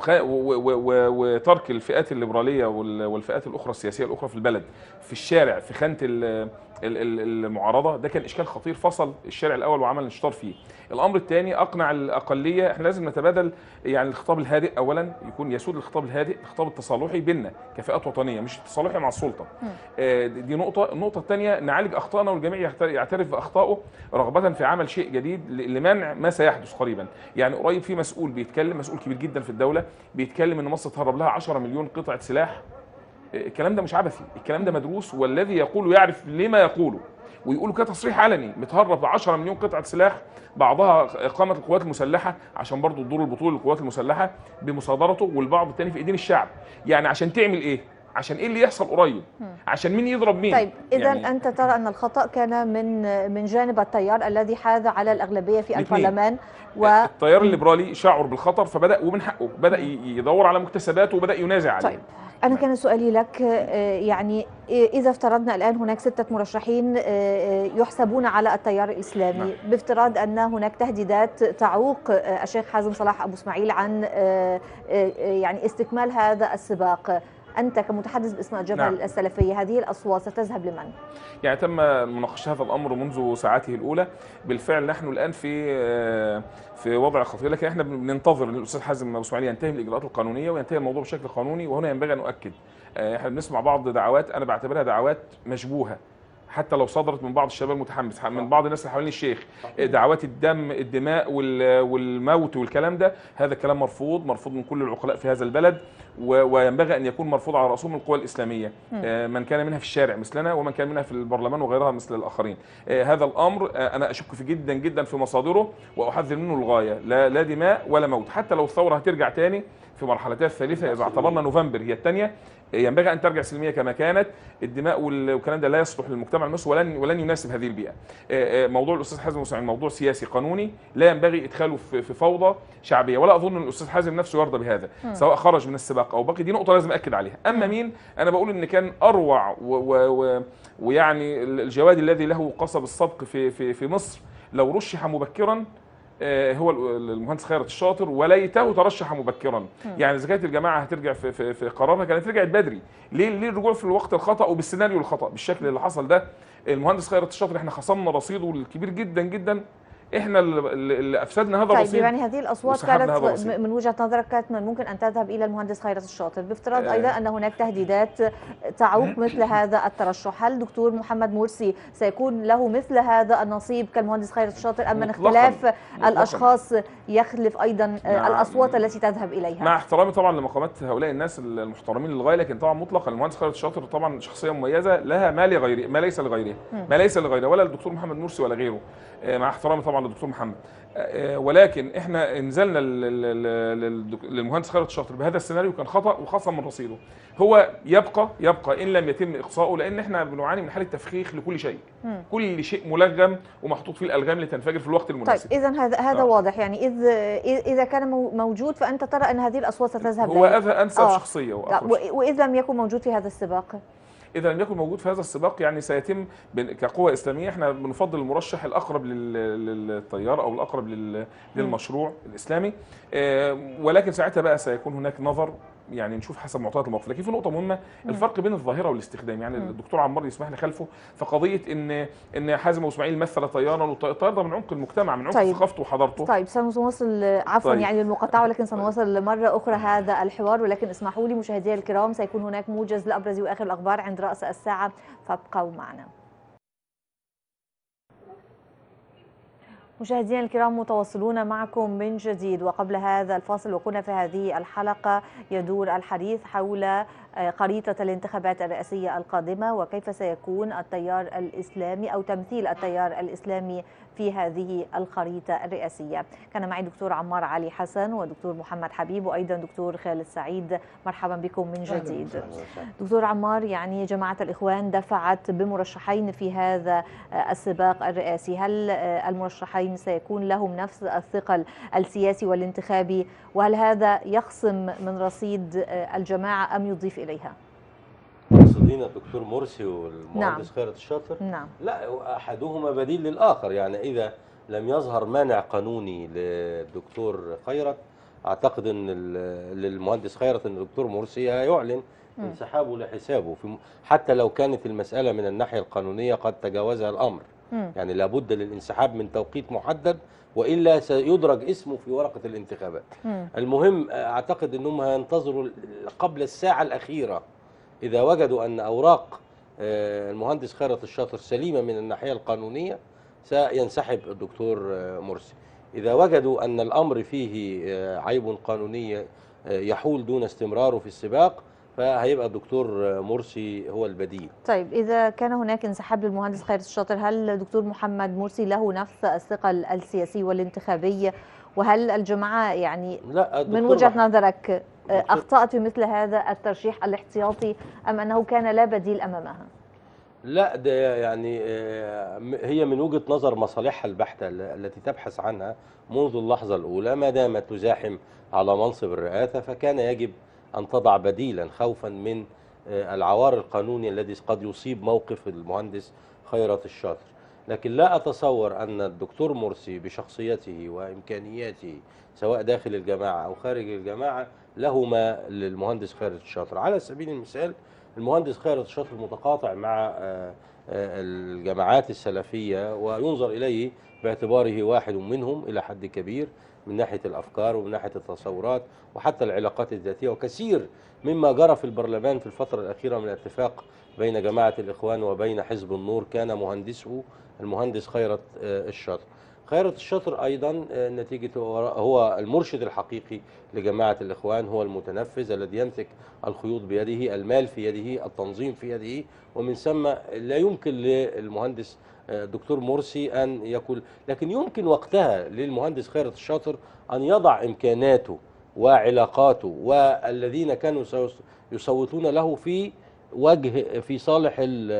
وترك الفئات الليبرالية والفئات الأخرى السياسية الأخرى في البلد في الشارع في خانة المعارضة، ده كان إشكال خطير. فصل الشارع الأول وعمل انشطار فيه. الأمر الثاني، أقنع الأقلية. احنا لازم نتبادل يعني الخطاب الهادئ، أولا يكون يسود الخطاب الهادئ، الخطاب التصالحي بيننا كفئات وطنية، مش التصالحي مع السلطة. دي نقطة. النقطة الثانية، نعالج أخطائنا والجميع يعترف بأخطائه رغبة في عمل شيء جديد لمنع ما سيحدث قريبا. يعني قريب في مسؤول بيتكلم، مسؤول كبير جدا في الدولة، بيتكلم إن مصر تهرب لها 10 مليون قطعة سلاح. الكلام ده مش عبثي، الكلام ده مدروس، والذي يقوله يعرف لما يقوله، ويقولوا كده تصريح علني. متهرب 10 مليون قطعة سلاح، بعضها إقامة القوات المسلحة عشان برضو تدور البطولة للقوات المسلحة بمصادرته، والبعض الثاني في ايدين الشعب. يعني عشان تعمل ايه؟ عشان ايه اللي يحصل قريب؟ عشان مين يضرب مين؟ طيب إذا يعني أنت ترى أن الخطأ كان من جانب التيار الذي حاز على الأغلبية في البرلمان، التيار الليبرالي شعر بالخطر فبدأ، ومن حقه بدأ يدور على مكتسباته وبدأ ينازع عليه. طيب أنا كان سؤالي لك، يعني إذا افترضنا الآن هناك 6 مرشحين يحسبون على التيار الإسلامي، بافتراض أن هناك تهديدات تعوق الشيخ حازم صلاح أبو إسماعيل عن يعني استكمال هذا السباق، أنت كمتحدث باسم الجبهة السلفية، هذه الأصوات ستذهب لمن؟ يعني تم مناقشة هذا الأمر منذ ساعاته الأولى. بالفعل نحن الآن في وضع خطير، لكن احنا بننتظر ان الأستاذ حازم أبو إسماعيل ينتهي الإجراءات القانونية وينتهي الموضوع بشكل قانوني. وهنا ينبغي أن نؤكد، احنا بنسمع بعض دعوات أنا بعتبرها دعوات مشبوهة، حتى لو صدرت من بعض الشباب المتحمس، من بعض الناس اللي حوالين الشيخ، دعوات الدماء والموت والكلام ده. هذا الكلام مرفوض من كل العقلاء في هذا البلد، وينبغي ان يكون مرفوض على راسهم القوى الاسلاميه، من كان منها في الشارع مثلنا ومن كان منها في البرلمان وغيرها مثل الاخرين. هذا الامر انا اشك فيه جدا جدا في مصادره، واحذر منه للغايه. لا دماء ولا موت. حتى لو الثوره هترجع تاني في مرحلتها الثالثه، اذا اعتبرنا نوفمبر هي الثانيه، ينبغي ان ترجع سلميه كما كانت. الدماء والكلام ده لا يصلح للمجتمع المصري ولن يناسب هذه البيئه. موضوع الاستاذ حازم مساعد موضوع سياسي قانوني، لا ينبغي ادخاله في فوضى شعبيه، ولا اظن ان الاستاذ حازم نفسه يرضى بهذا، سواء خرج من السباق او بقي. دي نقطه لازم اكد عليها. اما مين، انا بقول ان كان اروع ويعني الجواد الذي له قصب السبق في مصر لو رشح مبكرا هو المهندس خيرت الشاطر، وليته ترشح مبكرا. يعني اذا كانت الجماعه هترجع في قرارها كانت رجعت بدري. ليه الرجوع في الوقت الخطا وبالسيناريو الخطا بالشكل اللي حصل ده؟ المهندس خيرت الشاطر احنا خصمنا رصيده الكبير جدا جدا احنا اللي افسدنا هذا طيب الرصيد. يعني هذه الاصوات وسحبنا كانت هذا الرصيد. من وجهه نظرك كانت ممكن ان تذهب الى المهندس خيرت الشاطر، بافتراض ايضا ان هناك تهديدات تعوق مثل هذا الترشح، هل دكتور محمد مرسي سيكون له مثل هذا النصيب كالمهندس خيرت الشاطر ام من اختلاف الاشخاص يخلف ايضا الاصوات التي تذهب اليها؟ مع احترامي طبعا لمقامات هؤلاء الناس المحترمين للغايه، لكن طبعا مطلقا المهندس خيرت الشاطر طبعا شخصيه مميزه لها ما لغيره، ما ليس لغيره ولا الدكتور محمد مرسي ولا غيره، مع احترامي طبعا للدكتور محمد. ولكن احنا نزلنا للمهندس خيرت الشاطر بهذا السيناريو كان خطا وخصم من رصيده. هو يبقى ان لم يتم اقصائه، لان احنا بنعاني من حاله تفخيخ لكل شيء. كل شيء ملغم ومحطوط فيه الالغام لتنفجر في الوقت المناسب. طيب اذا هذا واضح، يعني اذا كان موجود فانت ترى ان هذه الاصوات ستذهب هو انسب شخصيه واذا لم يكن موجود في هذا السباق، إذا لم يكن موجود في هذا السباق يعني سيتم كقوة إسلامية احنا بنفضل المرشح الأقرب للتيار أو الأقرب للمشروع الإسلامي، ولكن ساعتها بقى سيكون هناك نظر، يعني نشوف حسب معطيات الموقف. لكن في نقطة مهمة، الفرق بين الظاهرة والاستخدام. يعني الدكتور عمار يسمح لي خلفه فقضية إن حازم وإسماعيل مثل طيارا، والطيار ده من عمق المجتمع، من عمق ثقافته وحضارته. طيب سنواصل عفوا يعني المقاطعة، ولكن سنواصل مرة أخرى هذا الحوار، ولكن اسمحوا لي مشاهدينا الكرام سيكون هناك موجز لأبرز وآخر الأخبار عند رأس الساعة، فابقوا معنا. مشاهدينا الكرام متواصلون معكم من جديد، وقبل هذا الفاصل وكنا في هذه الحلقة يدور الحديث حول خريطة الانتخابات الرئاسية القادمة وكيف سيكون التيار الإسلامي أو تمثيل التيار الإسلامي في هذه الخريطة الرئاسية. كان معي دكتور عمار علي حسن ودكتور محمد حبيب وأيضا دكتور خالد سعيد، مرحبا بكم من جديد. دكتور عمار، يعني جماعة الإخوان دفعت بمرشحين في هذا السباق الرئاسي، هل المرشحين سيكون لهم نفس الثقل السياسي والانتخابي، وهل هذا يخصم من رصيد الجماعة أم يضيف إليها؟ تقصدين الدكتور مرسي والمهندس خيرت الشاطر؟ نعم. لا، أحدهما بديل للآخر، يعني إذا لم يظهر مانع قانوني للدكتور خيرت أعتقد أن للمهندس خيرت أن الدكتور مرسي هيعلن انسحابه لحسابه، حتى لو كانت المسألة من الناحية القانونية قد تجاوزها الأمر. يعني لابد للانسحاب من توقيت محدد وإلا سيدرج اسمه في ورقة الانتخابات. المهم أعتقد أنهم هينتظروا قبل الساعة الأخيرة، إذا وجدوا أن أوراق المهندس خيرت الشاطر سليمة من الناحية القانونية سينسحب الدكتور مرسي. إذا وجدوا أن الأمر فيه عيب قانوني يحول دون استمراره في السباق فهيبقى الدكتور مرسي هو البديل. طيب إذا كان هناك انسحاب للمهندس خيرت الشاطر، هل الدكتور محمد مرسي له نفس الثقل السياسي والانتخابي؟ وهل الجماعة يعني من وجهة نظرك أخطأت في مثل هذا الترشيح الاحتياطي أم أنه كان لا بديل أمامها؟ لا، ده يعني هي من وجهة نظر مصالحها البحتة التي تبحث عنها منذ اللحظة الأولى، ما دامت تزاحم على منصب الرئاسة فكان يجب أن تضع بديلا خوفا من العوار القانوني الذي قد يصيب موقف المهندس خيرت الشاطر. لكن لا أتصور أن الدكتور مرسي بشخصيته وإمكانياته سواء داخل الجماعة أو خارج الجماعة له ما للمهندس خيرت الشاطر. على سبيل المثال المهندس خيرت الشاطر متقاطع مع الجماعات السلفية وينظر إليه باعتباره واحد منهم إلى حد كبير من ناحية الأفكار ومن ناحية التصورات وحتى العلاقات الذاتية، وكثير مما جرى في البرلمان في الفترة الأخيرة من اتفاق بين جماعة الإخوان وبين حزب النور كان مهندسه المهندس خيرت الشاطر. خيرت الشاطر أيضا نتيجة هو المرشد الحقيقي لجماعة الإخوان، هو المتنفذ الذي يمسك الخيوط بيده، المال في يده، التنظيم في يده، ومن ثم لا يمكن للمهندس دكتور مرسي أن يقول، لكن يمكن وقتها للمهندس خيرت الشاطر أن يضع إمكاناته وعلاقاته والذين كانوا يصوتون له في وجه في صالح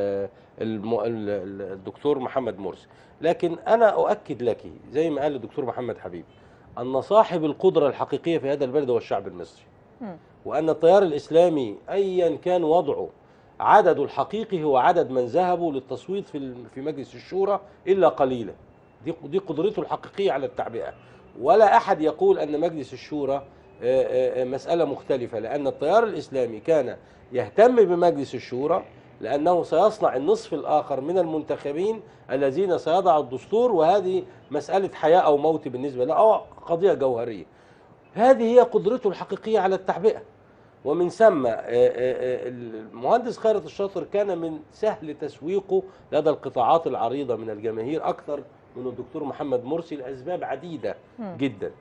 الدكتور محمد مرسي. لكن أنا أؤكد لك زي ما قال الدكتور محمد حبيب أن صاحب القدرة الحقيقية في هذا البلد هو الشعب المصري، وأن التيار الإسلامي أيا كان وضعه عدده الحقيقي هو عدد من ذهبوا للتصويت في مجلس الشورى إلا قليلا. دي قدرته الحقيقية على التعبئة، ولا أحد يقول أن مجلس الشورى مسألة مختلفة، لأن التيار الإسلامي كان يهتم بمجلس الشورى لأنه سيصنع النصف الآخر من المنتخبين الذين سيضع الدستور، وهذه مسألة حياة أو موت بالنسبة له، أو قضية جوهرية. هذه هي قدرته الحقيقية على التعبئة. ومن ثم المهندس خيرت الشاطر كان من سهل تسويقه لدى القطاعات العريضة من الجماهير أكثر من الدكتور محمد مرسي لأسباب عديدة جدا.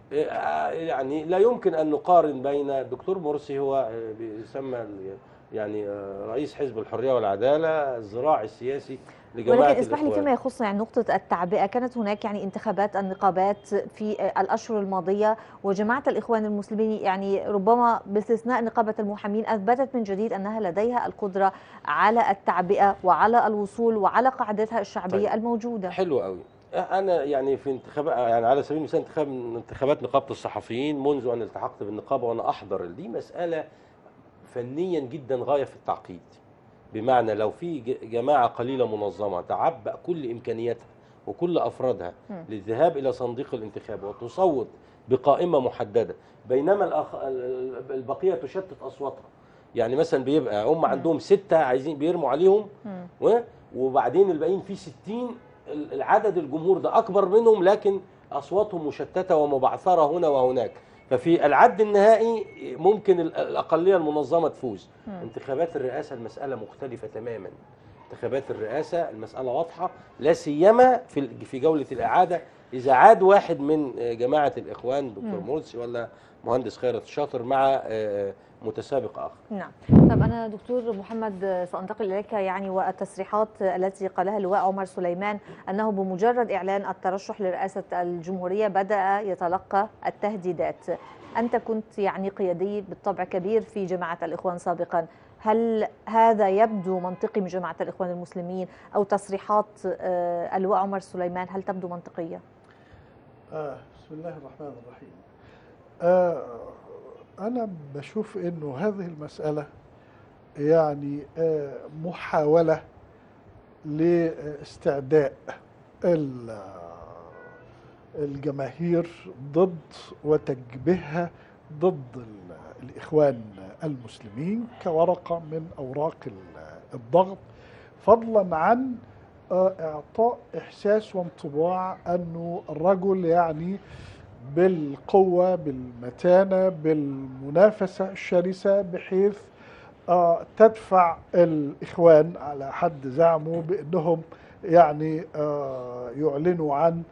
يعني لا يمكن أن نقارن بين الدكتور مرسي، هو بيسمى يعني رئيس حزب الحرية والعدالة، الذراع السياسي لجماعة ولكن اسمح لي الإخوان. فيما يخص يعني نقطة التعبئة، كانت هناك يعني انتخابات النقابات في الأشهر الماضية، وجماعة الإخوان المسلمين يعني ربما باستثناء نقابة المحامين أثبتت من جديد أنها لديها القدرة على التعبئة وعلى الوصول وعلى قاعدتها الشعبية طيب. الموجودة. حلو قوي. أنا يعني في انتخابات، يعني على سبيل المثال انتخابات نقابة الصحفيين منذ أن التحقت بالنقابة وأنا أحضر، دي مسألة فنيا جدا غاية في التعقيد. بمعنى لو في جماعة قليلة منظمة تعبأ كل إمكانياتها وكل أفرادها للذهاب إلى صندوق الانتخاب وتصوت بقائمة محددة، بينما البقية تشتت أصواتها. يعني مثلا بيبقى هم عندهم 6 عايزين بيرموا عليهم، وبعدين الباقيين في 60 العدد الجمهور ده أكبر منهم، لكن أصواتهم مشتتة ومبعثرة هنا وهناك. ففي العد النهائي ممكن الأقلية المنظمة تفوز. انتخابات الرئاسة المسألة مختلفة تماما. انتخابات الرئاسة المسألة واضحة، لا سيما في جولة الإعادة إذا عاد واحد من جماعة الإخوان دكتور مرسي ولا مهندس خيرت الشاطر مع متسابق آخر. نعم. طب أنا دكتور محمد سأنتقل إليك، يعني والتصريحات التي قالها اللواء عمر سليمان أنه بمجرد إعلان الترشح لرئاسة الجمهورية بدأ يتلقى التهديدات. أنت كنت يعني قيادي بالطبع كبير في جماعة الإخوان سابقا، هل هذا يبدو منطقي من جماعة الإخوان المسلمين، أو تصريحات اللواء عمر سليمان هل تبدو منطقية؟ بسم الله الرحمن الرحيم. أنا بشوف إنه هذه المسألة يعني محاولة لاستعداء الجماهير ضد وتجبيهها ضد الإخوان المسلمين كورقة من أوراق الضغط، فضلا عن إعطاء إحساس وانطباع أنه الرجل يعني بالقوة بالمتانة بالمنافسة الشرسة، بحيث تدفع الإخوان على حد زعمه بأنهم يعني يعلنوا عن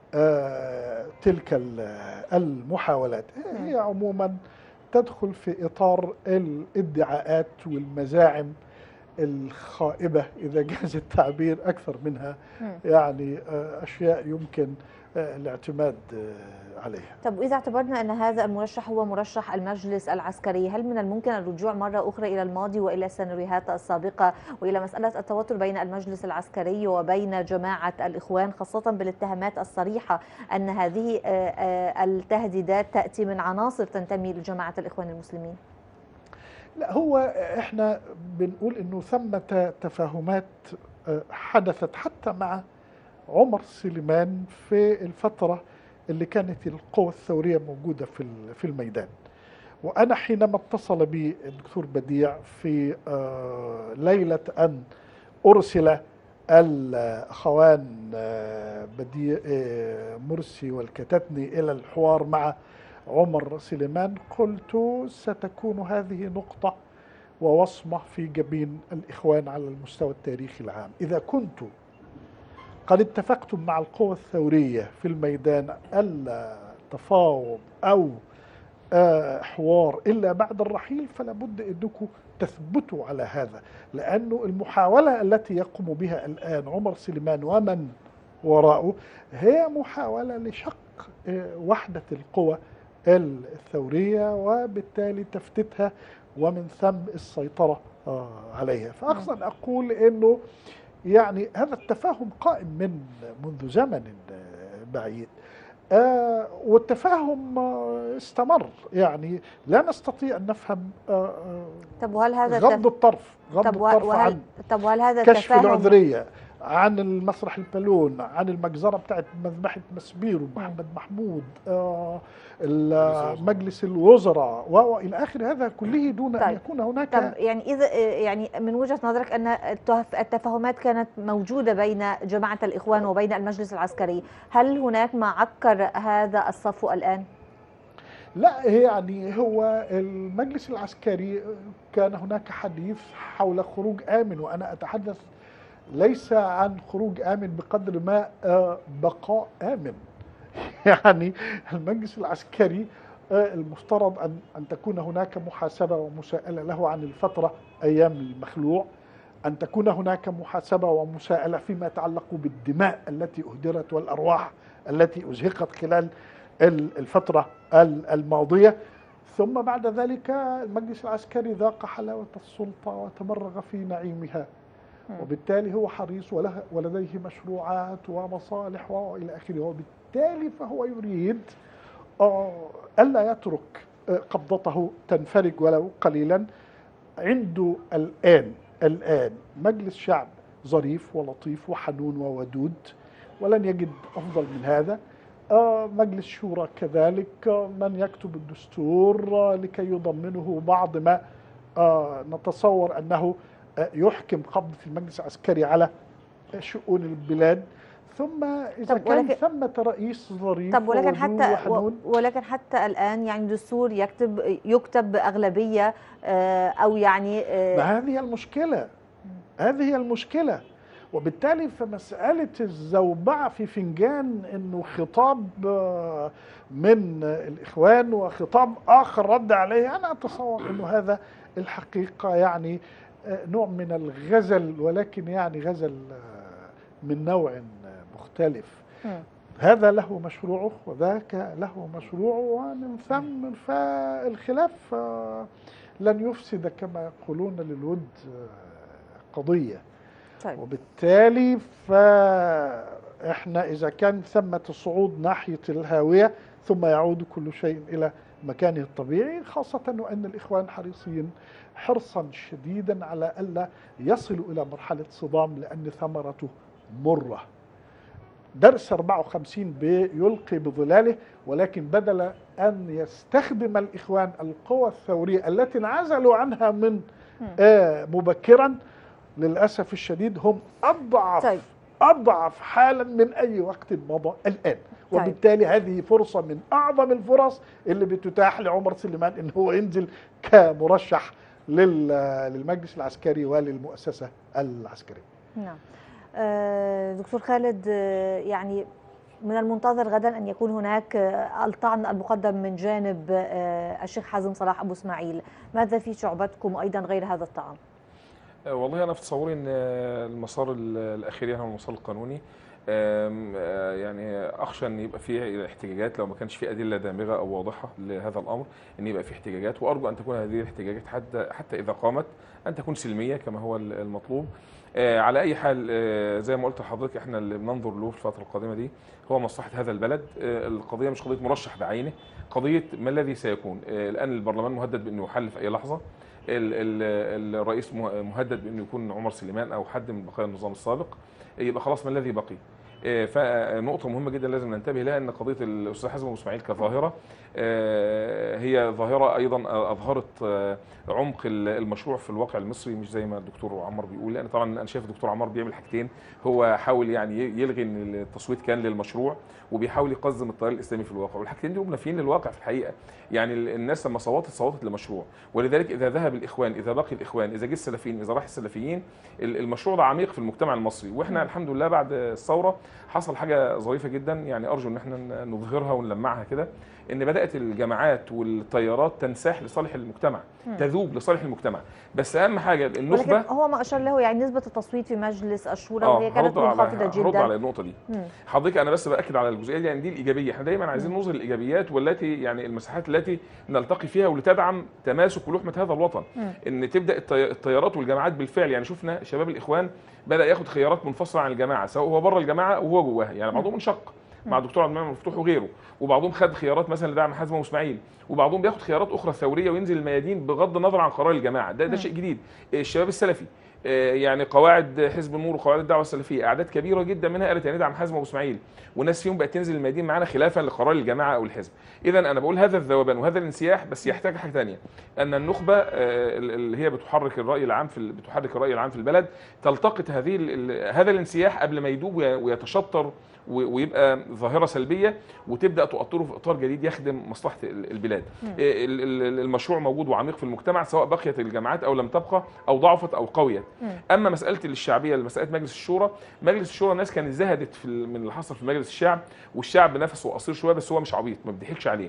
تلك المحاولات. هي عموما تدخل في إطار الادعاءات والمزاعم الخائبة إذا جاز التعبير، أكثر منها يعني أشياء يمكن الاعتماد عليها. طب وإذا اعتبرنا أن هذا المرشح هو مرشح المجلس العسكري، هل من الممكن الرجوع مرة أخرى إلى الماضي وإلى السيناريوهات السابقة وإلى مسألة التوتر بين المجلس العسكري وبين جماعة الإخوان، خاصة بالاتهامات الصريحة أن هذه التهديدات تأتي من عناصر تنتمي لجماعة الإخوان المسلمين؟ لا، هو احنا بنقول انه ثمة تفاهمات حدثت حتى مع عمر سليمان في الفترة اللي كانت القوى الثورية موجودة في الميدان. وأنا حينما اتصل بي الدكتور بديع في ليلة أن أرسل الأخوان بديع مرسي والكتتني إلى الحوار مع عمر سليمان، قلت ستكون هذه نقطة ووصمة في جبين الإخوان على المستوى التاريخي العام. إذا كنت قد اتفقتم مع القوى الثورية في الميدان ألا تفاوض أو حوار إلا بعد الرحيل، فلا بد أنكم تثبتوا على هذا، لأنه المحاولة التي يقوم بها الآن عمر سليمان ومن وراءه هي محاولة لشق وحدة القوى الثورية وبالتالي تفتتها ومن ثم السيطرة عليها. فأقصد أقول أنه يعني هذا التفاهم قائم منذ زمن بعيد، والتفاهم استمر، يعني لا نستطيع أن نفهم طب وهل هذا غض الطرف عن طب وهل هذا كشف التفاهم العذرية عن المسرح البالون، عن المجزرة بتاعت مذبحة مسبير ومحمد محمود، مجلس الوزراء وإلى آخر هذا كله دون أن يكون هناك. طب يعني إذا يعني من وجهة نظرك أن التفاهمات كانت موجودة بين جماعة الإخوان وبين المجلس العسكري، هل هناك ما عكر هذا الصفو الآن؟ لا، يعني هو المجلس العسكري كان هناك حديث حول خروج آمن، وأنا أتحدث ليس عن خروج آمن بقدر ما بقاء آمن. يعني المجلس العسكري المفترض أن تكون هناك محاسبة ومساءلة له عن الفترة أيام المخلوع، أن تكون هناك محاسبة ومساءلة فيما يتعلق بالدماء التي أهدرت والأرواح التي أزهقت خلال الفترة الماضية. ثم بعد ذلك المجلس العسكري ذاق حلاوة السلطة وتمرغ في نعيمها، وبالتالي هو حريص ولديه مشروعات ومصالح وإلى آخره، وبالتالي فهو يريد ألا يترك قبضته تنفرج ولو قليلا. عنده الآن مجلس شعب ظريف ولطيف وحنون وودود، ولن يجد أفضل من هذا. مجلس شورى كذلك، من يكتب الدستور لكي يضمنه بعض ما نتصور أنه يحكم قبضة المجلس العسكري على شؤون البلاد. ثم إذا كان ثمة رئيس ظريف ولكن حتى الآن يعني دستور يكتب بأغلبية أو يعني هذه هي المشكلة. وبالتالي فمسألة الزوبعة في فنجان إنه خطاب من الإخوان وخطاب آخر رد عليه، أنا أتصور إنه هذا الحقيقة يعني نوع من الغزل، ولكن يعني غزل من نوع مختلف. هذا له مشروعه وذاك له مشروعه، ومن ثم فالخلاف لن يفسد كما يقولون للود قضية. طيب. وبالتالي فإحنا إذا كان ثمة الصعود ناحية الهاوية ثم يعود كل شيء إلى مكانه الطبيعي، خاصة وأن الإخوان حريصين حرصا شديدا على ألا يصلوا إلى مرحلة صدام، لأن ثمرته مرة. درس 54 يلقي بظلاله، ولكن بدل أن يستخدم الإخوان القوى الثورية التي انعزلوا عنها من مبكرا، للأسف الشديد هم أضعف حالا من أي وقت مضى الآن. وبالتالي هذه فرصة من أعظم الفرص اللي بتتاح لعمر سليمان إن هو ينزل كمرشح للمجلس العسكري وللمؤسسة العسكرية. نعم. دكتور خالد، يعني من المنتظر غدا أن يكون هناك الطعن المقدم من جانب الشيخ حازم صلاح أبو اسماعيل، ماذا في شعبتكم أيضا غير هذا الطعن؟ والله أنا في تصوري أن المسار الأخير يعني هو المسار القانوني. يعني أخشى أن يبقى فيه احتجاجات لو ما كانش فيه أدلة دامغة أو واضحة لهذا الأمر، أن يبقى فيه احتجاجات، وأرجو أن تكون هذه الاحتجاجات حتى إذا قامت أن تكون سلمية كما هو المطلوب. على أي حال زي ما قلت لحضرتك، احنا اللي بننظر له في الفترة القادمة دي هو مصلحة هذا البلد. القضية مش قضية مرشح بعينه، قضية ما الذي سيكون. الآن البرلمان مهدد بأنه يحل في أي لحظة، الرئيس مهدد بأنه يكون عمر سليمان أو حد من بقايا النظام السابق، يبقى خلاص ما الذي بقي. فنقطة مهمة جدا لازم ننتبه لها، أن قضية الأستاذ حازم أبو اسماعيل كظاهرة هي ظاهرة أيضا أظهرت عمق المشروع في الواقع المصري، مش زي ما الدكتور عمار بيقول. لأن طبعا أنا شايف الدكتور عمار بيعمل حاجتين، هو حاول يعني يلغي أن التصويت كان للمشروع، وبيحاول يقزم التيار الإسلامي في الواقع، والحاجتين دول منافيين للواقع في الحقيقة. يعني الناس لما صوتت لمشروع، ولذلك إذا ذهب الإخوان، إذا بقي الإخوان، إذا جه السلفيين، إذا راح السلفيين، المشروع ده عميق في المجتمع المصري. وإحنا الحمد لله بعد الثورة حصل حاجة ظريفة جدا، يعني أرجو أن احنا نظهرها ونلمعها كده، ان بدات الجماعات والتيارات تنساح لصالح المجتمع، تذوب لصالح المجتمع. بس اهم حاجه النخبه، ولكن هو ما اشار له يعني نسبه التصويت في مجلس الشورى وهي كانت منخفضه جدا. هرد على النقطه دي حضرتك، انا بس باكد على الجزئيه دي، يعني دي الايجابيه. احنا دايما عايزين نظهر الايجابيات، والتي يعني المساحات التي نلتقي فيها ولتدعم تماسك ولحمه هذا الوطن. ان تبدا التيارات والجماعات بالفعل، يعني شفنا شباب الاخوان بدا ياخد خيارات منفصله عن الجماعه، سواء هو بره الجماعه وهو جواها. يعني بعضهم انشق مع الدكتور عبد المنعم مفتوح وغيره، وبعضهم خد خيارات مثلا لدعم حازم ابو اسماعيل، وبعضهم بياخد خيارات اخرى ثوريه وينزل الميادين بغض النظر عن قرار الجماعه. ده شيء جديد. الشباب السلفي يعني قواعد حزب النور وقواعد الدعوه السلفيه اعداد كبيره جدا منها قالت يا ندعم حازم ابو اسماعيل، وناس فيهم بقت تنزل الميادين معانا خلافا لقرار الجماعه او الحزب. اذا انا بقول هذا الذوبان وهذا الانسياح بس يحتاج حاجه ثانيه، ان النخبه اللي هي بتحرك الراي العام في البلد تلتقط هذا الانسياح قبل ما يدوب ويتشطر ويبقى ظاهره سلبيه، وتبدا تؤطره في اطار جديد يخدم مصلحه البلاد. المشروع موجود وعميق في المجتمع، سواء بقيت الجماعات او لم تبقى او ضعفت او قويت. اما مساله الشعبيه، مساله مجلس الشورى، الناس كانت زهدت من اللي حصل في مجلس الشعب، والشعب نفسه قصير شويه بس هو مش عبيط، ما بيضحكش عليه.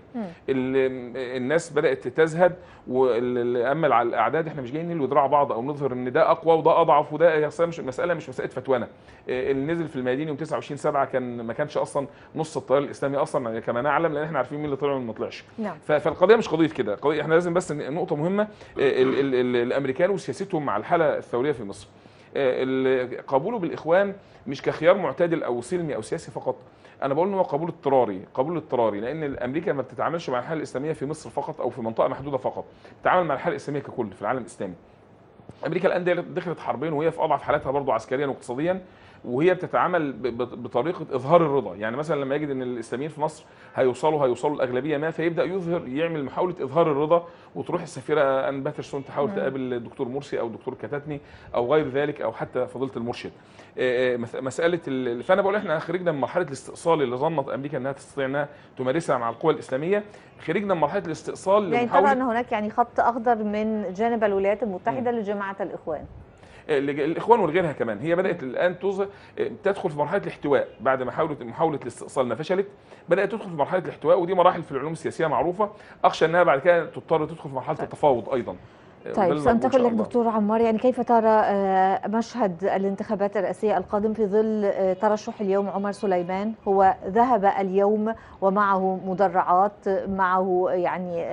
الناس بدات تزهد، واما على الاعداد احنا مش جايين نلوي دراع بعض او نظهر ان ده اقوى وده اضعف وده مش مساله فتوانه. اللي نزل في الميادين يوم 29/7 ما كانش اصلا نص التيار الاسلامي اصلا كما نعلم، لان احنا عارفين مين اللي طلع ومين ما طلعش. نعم. فالقضيه مش قضيه كده، قضيه احنا لازم بس نقطه مهمه، الامريكان وسياستهم مع الحاله الثوريه في مصر. قبوله بالاخوان مش كخيار معتدل او سلمي او سياسي فقط، انا بقول ان هو قبول اضطراري، لان امريكا ما بتتعاملش مع الحاله الاسلاميه في مصر فقط او في منطقه محدوده فقط، بتتعامل مع الحاله الاسلاميه ككل في العالم الاسلامي. امريكا الان دخلت حربين وهي في اضعف حالاتها برضه عسكريا واقتصاديا، وهي بتتعامل بطريقه اظهار الرضا. يعني مثلا لما يجد ان الاسلاميين في مصر هيوصلوا الاغلبيه ما، فيبدا يعمل محاوله اظهار الرضا، وتروح السفيره ان باترسون تحاول تقابل الدكتور مرسي او الدكتور كتاتني او غير ذلك، او حتى فضيله المرشد. مساله فانا بقول احنا خرجنا من مرحله الاستئصال اللي ظنت امريكا انها تستطيع انها تمارسها مع القوى الاسلاميه، خرجنا من مرحله الاستئصال يعني طبعا هناك يعني خط اخضر من جانب الولايات المتحده لجماعه الاخوان. الاخوان وغيرها كمان هي بدات الان تدخل في مرحله الاحتواء بعد محاوله الاستئصال ما فشلت، بدات تدخل في مرحله الاحتواء، ودي مراحل في العلوم السياسيه معروفه، اخشى انها بعد كده تضطر تدخل في مرحله التفاوض ايضا. طيب سأنتقل لك دكتور عمار، يعني كيف ترى مشهد الانتخابات الرئاسية القادم في ظل ترشح اليوم عمر سليمان؟ هو ذهب اليوم ومعه مدرعات، معه يعني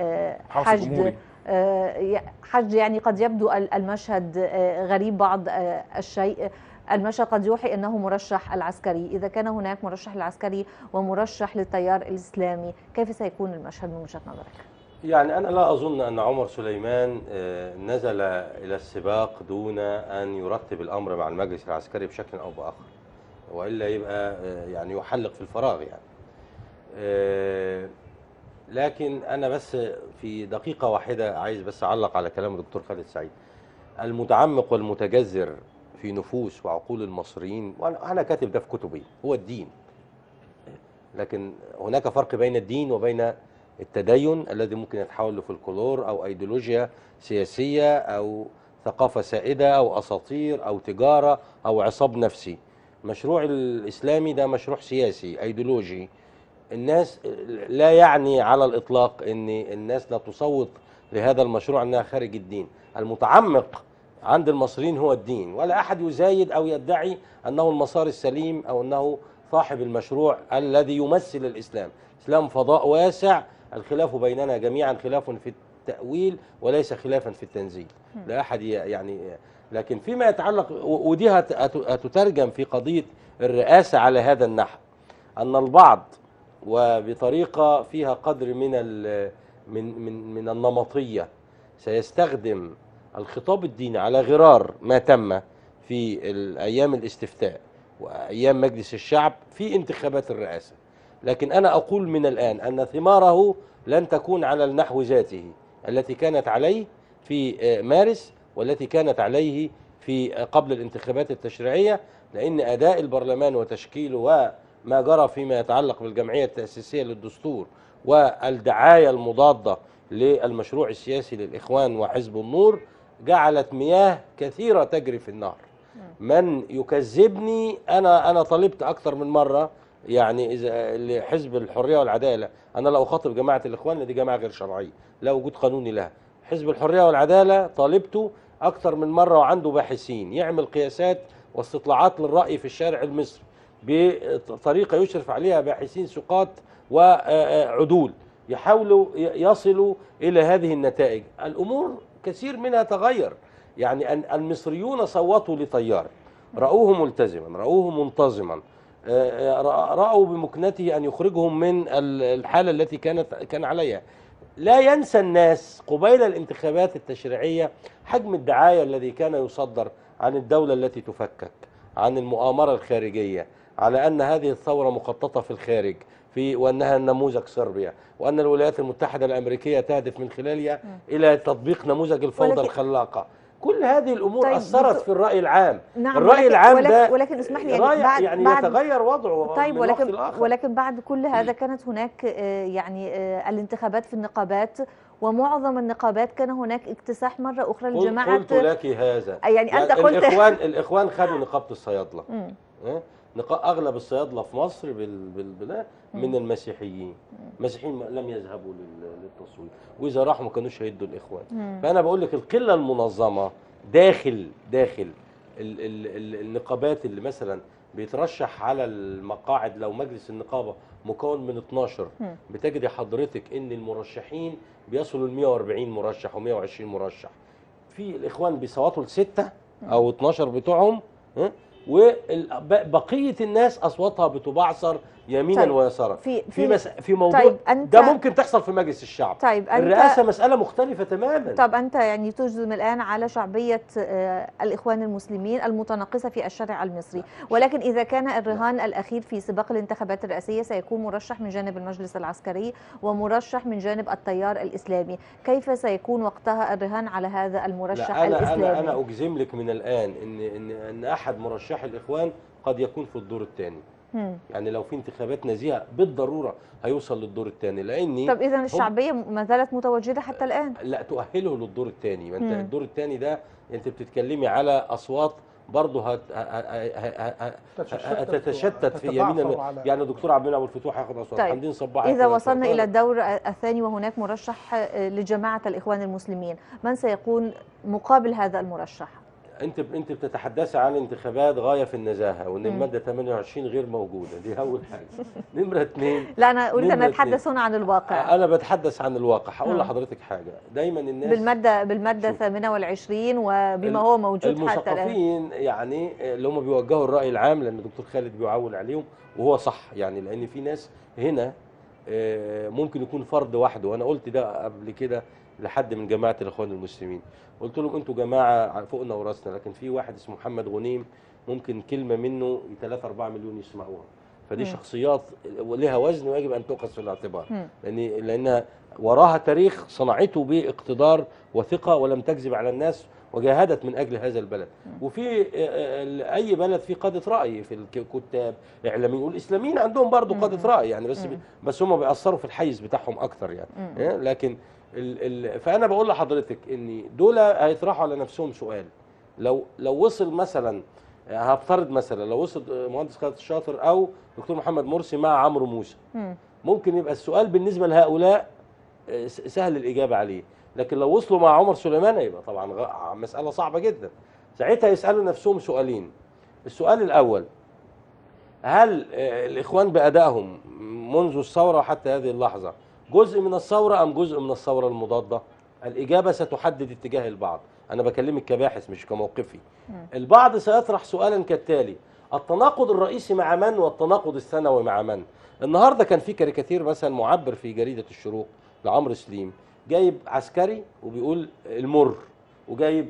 حشد يعني قد يبدو المشهد غريب بعض الشيء. المشهد قد يوحي أنه مرشح العسكري، إذا كان هناك مرشح العسكري ومرشح للتيار الإسلامي، كيف سيكون المشهد من وجهة نظرك؟ يعني أنا لا أظن أن عمر سليمان نزل إلى السباق دون أن يرتب الأمر مع المجلس العسكري بشكل أو بآخر، وإلا يبقى يعني يحلق في الفراغ يعني. لكن أنا بس في دقيقة واحدة عايز بس أعلق على كلام الدكتور خالد سعيد. المتعمق والمتجذر في نفوس وعقول المصريين، وأنا كاتب ده في كتبي، هو الدين. لكن هناك فرق بين الدين وبين التدين الذي ممكن يتحول لفولكلور أو أيديولوجيا سياسية أو ثقافة سائدة أو أساطير أو تجارة أو عصاب نفسي. المشروع الإسلامي ده مشروع سياسي أيديولوجي. الناس لا يعني على الإطلاق أن الناس لا تصوت لهذا المشروع أنها خارج الدين. المتعمق عند المصريين هو الدين، ولا أحد يزايد أو يدعي أنه المسار السليم أو أنه صاحب المشروع الذي يمثل الإسلام. الإسلام فضاء واسع، الخلاف بيننا جميعا خلاف في التأويل وليس خلافا في التنزيل. لا أحد يعني، لكن فيما يتعلق ودي هتترجم في قضية الرئاسة على هذا النحو، أن البعض وبطريقة فيها قدر من النمطية سيستخدم الخطاب الديني على غرار ما تم في الأيام الاستفتاء وأيام مجلس الشعب في انتخابات الرئاسة. لكن أنا أقول من الآن أن ثماره لن تكون على النحو ذاته التي كانت عليه في مارس والتي كانت عليه في قبل الانتخابات التشريعية، لأن أداء البرلمان وتشكيله وما جرى فيما يتعلق بالجمعية التأسيسية للدستور والدعاية المضادة للمشروع السياسي للإخوان وحزب النور جعلت مياه كثيرة تجري في النهر. من يكذبني، أنا طلبت أكثر من مرة يعني إذا لحزب الحرية والعدالة، أنا لا أخاطب جماعة الإخوان لأن دي جماعة غير شرعية لا وجود قانوني لها. حزب الحرية والعدالة طالبته أكثر من مرة وعنده باحثين يعمل قياسات واستطلاعات للرأي في الشارع المصري بطريقة يشرف عليها باحثين ثقات وعدول يحاولوا يصلوا إلى هذه النتائج. الأمور كثير منها تغير، يعني أن المصريون صوتوا لتيار، رأوه ملتزما، رأوه منتظما، رأوا بمكنته أن يخرجهم من الحالة التي كان عليها. لا ينسى الناس قبيل الانتخابات التشريعية حجم الدعاية الذي كان يصدر عن الدولة التي تفكك، عن المؤامرة الخارجية، على أن هذه الثورة مخططة في الخارج، وأنها نموذج صربيا، وأن الولايات المتحدة الأمريكية تهدف من خلالها إلى تطبيق نموذج الفوضى الخلاقة. كل هذه الأمور طيب أثرت في الرأي العام. نعم، الرأي العام ده ولكن اسمح لي يعني بعد يتغير وضعه. طيب من وقت لآخر. ولكن بعد كل هذا كانت هناك الانتخابات في النقابات، ومعظم النقابات كان هناك اكتساح مرة أخرى لجماعة. قلت لك هذا يعني أنت قلت الإخوان خدوا نقابة الصيادلة. أغلب الصيادلة في مصر بالبلاد من المسيحيين. المسيحيين لم يذهبوا للتصويت، وإذا راحوا ما كانوش هيدوا الإخوان. فأنا بقول لك القلة المنظمة داخل النقابات اللي مثلا بيترشح على المقاعد، لو مجلس النقابة مكون من 12 بتجدي حضرتك ان المرشحين بيصلوا ل 140 مرشح و120 مرشح. في الإخوان بيصوتوا ل6 أو 12 بتوعهم، وبقيه الناس اصواتها بتبعثر يمينا طيب ويسارا. في موضوع طيب ده ممكن تحصل في مجلس الشعب. طيب الرئاسه مساله مختلفه تماما. طب انت يعني تجزم الان على شعبيه الاخوان المسلمين المتناقصه في الشارع المصري، ولكن اذا كان الرهان الاخير في سباق الانتخابات الرئاسيه سيكون مرشح من جانب المجلس العسكري ومرشح من جانب التيار الاسلامي، كيف سيكون وقتها الرهان على هذا المرشح الاسلامي؟ انا اجزم لك من الان ان احد مرشحي الاخوان قد يكون في الدور الثاني. يعني لو في انتخابات نزيهه بالضروره هيوصل للدور الثاني، لاني طب اذا الشعبيه ما زالت متواجده حتى الان؟ لا، تؤهله للدور الثاني. ما انت الدور الثاني ده انت بتتكلمي على اصوات برضه هتتشتت في يمين. يعني الدكتور عبد المنعم الفتوح هياخد اصوات، طيب. حمدين صباح. اذا وصلنا الى الدور الثاني وهناك مرشح لجماعه الاخوان المسلمين، من سيكون مقابل هذا المرشح؟ انت بتتحدثي عن انتخابات غايه في النزاهه، وان الماده 28 غير موجوده، دي اول حاجه. نمره 2، لا انا اريد ان اتحدث هنا عن الواقع. انا بتحدث عن الواقع. هقول لحضرتك حاجه، دايما الناس بالماده 28 وبما هو موجود حتى الان، المثقفين يعني اللي هم بيوجهوا الراي العام، لان الدكتور خالد بيعول عليهم وهو صح، يعني لان في ناس هنا ممكن يكون فرد وحده. وانا قلت ده قبل كده لحد من جماعه الاخوان المسلمين، قلت لهم انتوا جماعه فوقنا وراسنا، لكن في واحد اسمه محمد غنيم ممكن كلمه منه 3-4 مليون يسمعوها. فدي شخصيات لها وزن ويجب ان تؤخذ في الاعتبار، لانها وراها تاريخ صنعته باقتدار وثقه ولم تكذب على الناس وجاهدت من اجل هذا البلد. وفي اي بلد في قاده راي، في الكتاب اعلاميين، والاسلاميين عندهم برضه قاده راي يعني، بس هم بيأثروا في الحيز بتاعهم اكتر يعني. لكن فانا بقول لحضرتك ان دول هيطرحوا على نفسهم سؤال. لو وصل مثلا، هفترض مثلا لو وصل مهندس خالد الشاطر او دكتور محمد مرسي مع عمرو موسى، ممكن يبقى السؤال بالنسبه لهؤلاء سهل الاجابه عليه. لكن لو وصلوا مع عمر سليمان يبقى طبعا مساله صعبه جدا. ساعتها يسالوا نفسهم سؤالين. السؤال الاول، هل الاخوان بادائهم منذ الثوره حتى هذه اللحظه جزء من الثوره ام جزء من الثوره المضاده؟ الاجابه ستحدد اتجاه البعض. انا بكلمك كباحث مش كموقفي. البعض سيطرح سؤالا كالتالي: التناقض الرئيسي مع من والتناقض الثانوي مع من؟ النهارده كان في كاريكاتير مثلا معبر في جريده الشروق لعمرو سليم، جايب عسكري وبيقول المر، وجايب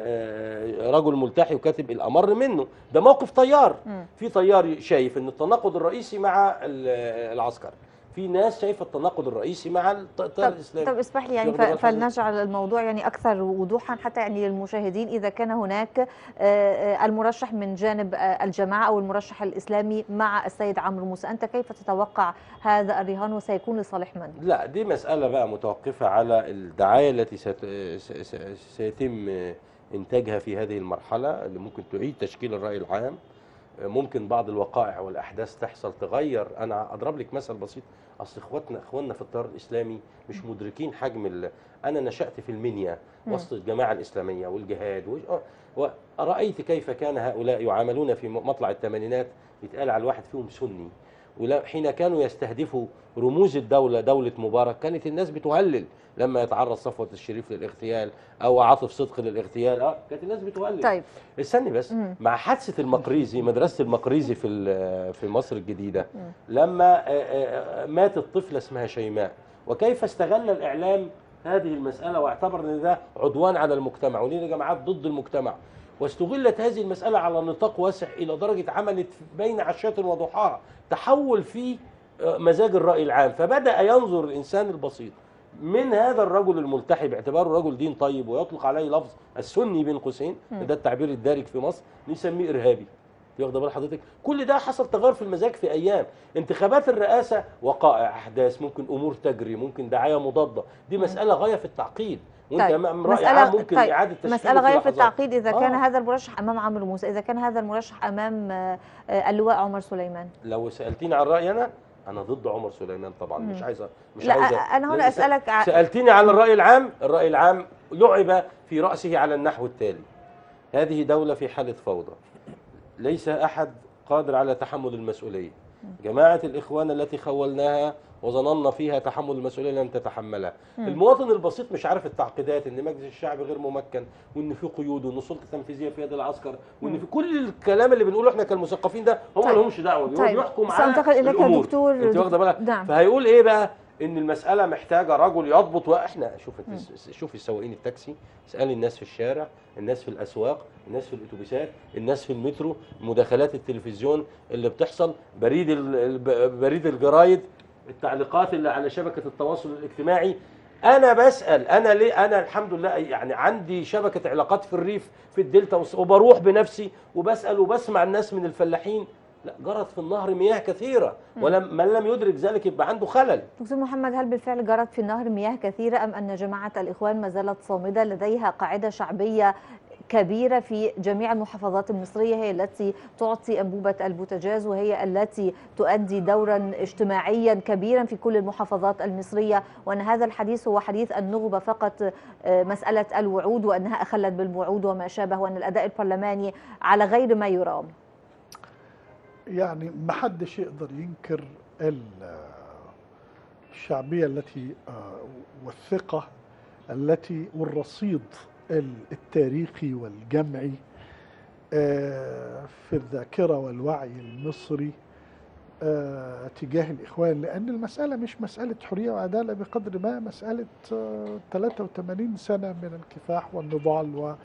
رجل ملتحي وكاتب الامر منه. ده موقف طيار. في طيار شايف ان التناقض الرئيسي مع العسكري، في ناس شايفه التناقض الرئيسي مع التيار الاسلامي. طب اسمح لي يعني فلنجعل الموضوع يعني اكثر وضوحا حتى يعني للمشاهدين. اذا كان هناك المرشح من جانب الجماعه او المرشح الاسلامي مع السيد عمرو موسى، انت كيف تتوقع هذا الرهان وسيكون لصالح من؟ لا، دي مساله بقى متوقفه على الدعايه التي سيتم انتاجها في هذه المرحله، اللي ممكن تعيد تشكيل الراي العام. ممكن بعض الوقائع والاحداث تحصل تغير. انا اضرب لك مثل بسيط. اصل اخواننا في التيار الاسلامي مش مدركين حجم انا نشأت في المنيا وسط الجماعه الاسلاميه والجهاد، ورأيت كيف كان هؤلاء يعاملون في مطلع الثمانينات. يتقال على الواحد فيهم سني، وحين كانوا يستهدفوا رموز الدولة، دولة مبارك، كانت الناس بتهلل لما يتعرض صفوة الشريف للاغتيال أو عاطف صدق للاغتيال. كانت الناس بتهلل. طيب استني بس. مع حادثة المقريزي، مدرسة المقريزي في مصر الجديدة، لما ماتت طفلة اسمها شيماء، وكيف استغل الإعلام هذه المسألة واعتبر أن ده عدوان على المجتمع، ودي جماعات ضد المجتمع، واستغلت هذه المسألة على نطاق واسع إلى درجة عملت بين عشية وضحاها تحول في مزاج الرأي العام. فبدأ ينظر الإنسان البسيط من هذا الرجل الملتحي باعتباره رجل دين طيب ويطلق عليه لفظ السني بين قوسين، ده التعبير الدارج في مصر، نسميه إرهابي. واخده بال حضرتك؟ كل ده حصل تغير في المزاج في ايام. انتخابات الرئاسه وقائع، احداث، ممكن امور تجري، ممكن دعايه مضاده، دي مساله غايه في التعقيد. وانت طيب. امام راي عام ممكن اعاده تشكيله. مساله غايه في التعقيد اذا كان هذا المرشح امام عمرو موسى، اذا كان هذا المرشح امام اللواء عمر سليمان. لو سالتيني عن رايي انا ضد عمر سليمان طبعا. مش عايزه انا هنا اسالك سالتيني عن الراي العام. الراي العام يعب في راسه على النحو التالي: هذه دوله في حاله فوضى، ليس أحد قادر على تحمل المسؤولية. جماعة الإخوان التي خولناها وظننا فيها تحمل المسؤولية لن تتحملها. المواطن البسيط مش عارف التعقيدات، إن مجلس الشعب غير ممكن، وإن في قيود، وإن السلطة التنفيذية في يد العسكر، وإن في كل الكلام اللي بنقوله إحنا كالمثقفين ده هم ما لهمش دعوة بيه. هو بيحكم على الأمور. أنت واخدة بالك؟ فهيقول إيه بقى؟ إن المسألة محتاجة رجل يضبط. وإحنا شوفي سواقين التاكسي، اسألي الناس في الشارع، الناس في الأسواق، الناس في الأتوبيسات، الناس في المترو، مداخلات التلفزيون اللي بتحصل، بريد الجرايد، التعليقات اللي على شبكة التواصل الاجتماعي. أنا بسأل أنا ليه؟ أنا الحمد لله يعني عندي شبكة علاقات في الريف في الدلتا، وبروح بنفسي وبسأل وبسمع الناس من الفلاحين. لا، جرت في النهر مياه كثيرة، من لم يدرك ذلك يبقى عنده خلل. دكتور محمد، هل بالفعل جرت في النهر مياه كثيرة، أم أن جماعة الإخوان ما زالت صامدة لديها قاعدة شعبية كبيرة في جميع المحافظات المصرية، هي التي تعطي أنبوبة البوتاجاز وهي التي تؤدي دورا اجتماعيا كبيرا في كل المحافظات المصرية، وأن هذا الحديث هو حديث النخبة فقط، مسألة الوعود وأنها أخلت بالوعود وما شابه، وأن الأداء البرلماني على غير ما يرام؟ يعني ما حدش يقدر ينكر الشعبية التي والثقة التي والرصيد التاريخي والجمعي في الذاكرة والوعي المصري تجاه الإخوان، لأن المسألة مش مسألة حرية وعدالة بقدر ما مسألة 83 سنة من الكفاح والنضال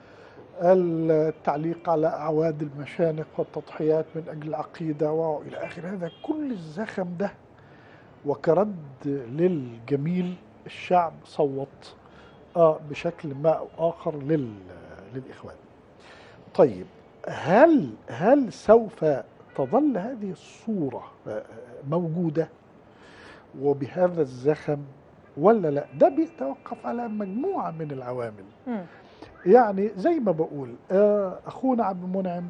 والتعليق على أعواد المشانق والتضحيات من أجل العقيدة وإلى آخر هذا كل الزخم ده. وكرد للجميل الشعب صوت بشكل ما أو آخر للإخوان. طيب، هل سوف تظل هذه الصورة موجودة وبهذا الزخم ولا لا؟ ده بيتوقف على مجموعة من العوامل. يعني زي ما بقول أخونا عبد المنعم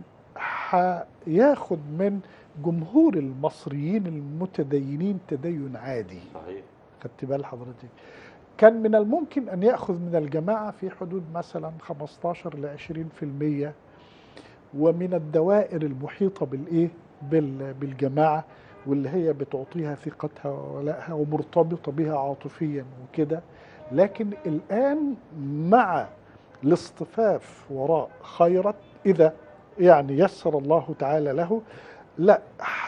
هياخد من جمهور المصريين المتدينين تدين عادي. صحيح. خدت بال حضرتك؟ كان من الممكن أن يأخذ من الجماعة في حدود مثلا 15 ل 20%، ومن الدوائر المحيطة بالجماعة واللي هي بتعطيها ثقتها وولائها ومرتبطة بها عاطفيا وكده. لكن الآن مع الاصطفاف وراء خيرت، إذا يعني يسر الله تعالى له، لا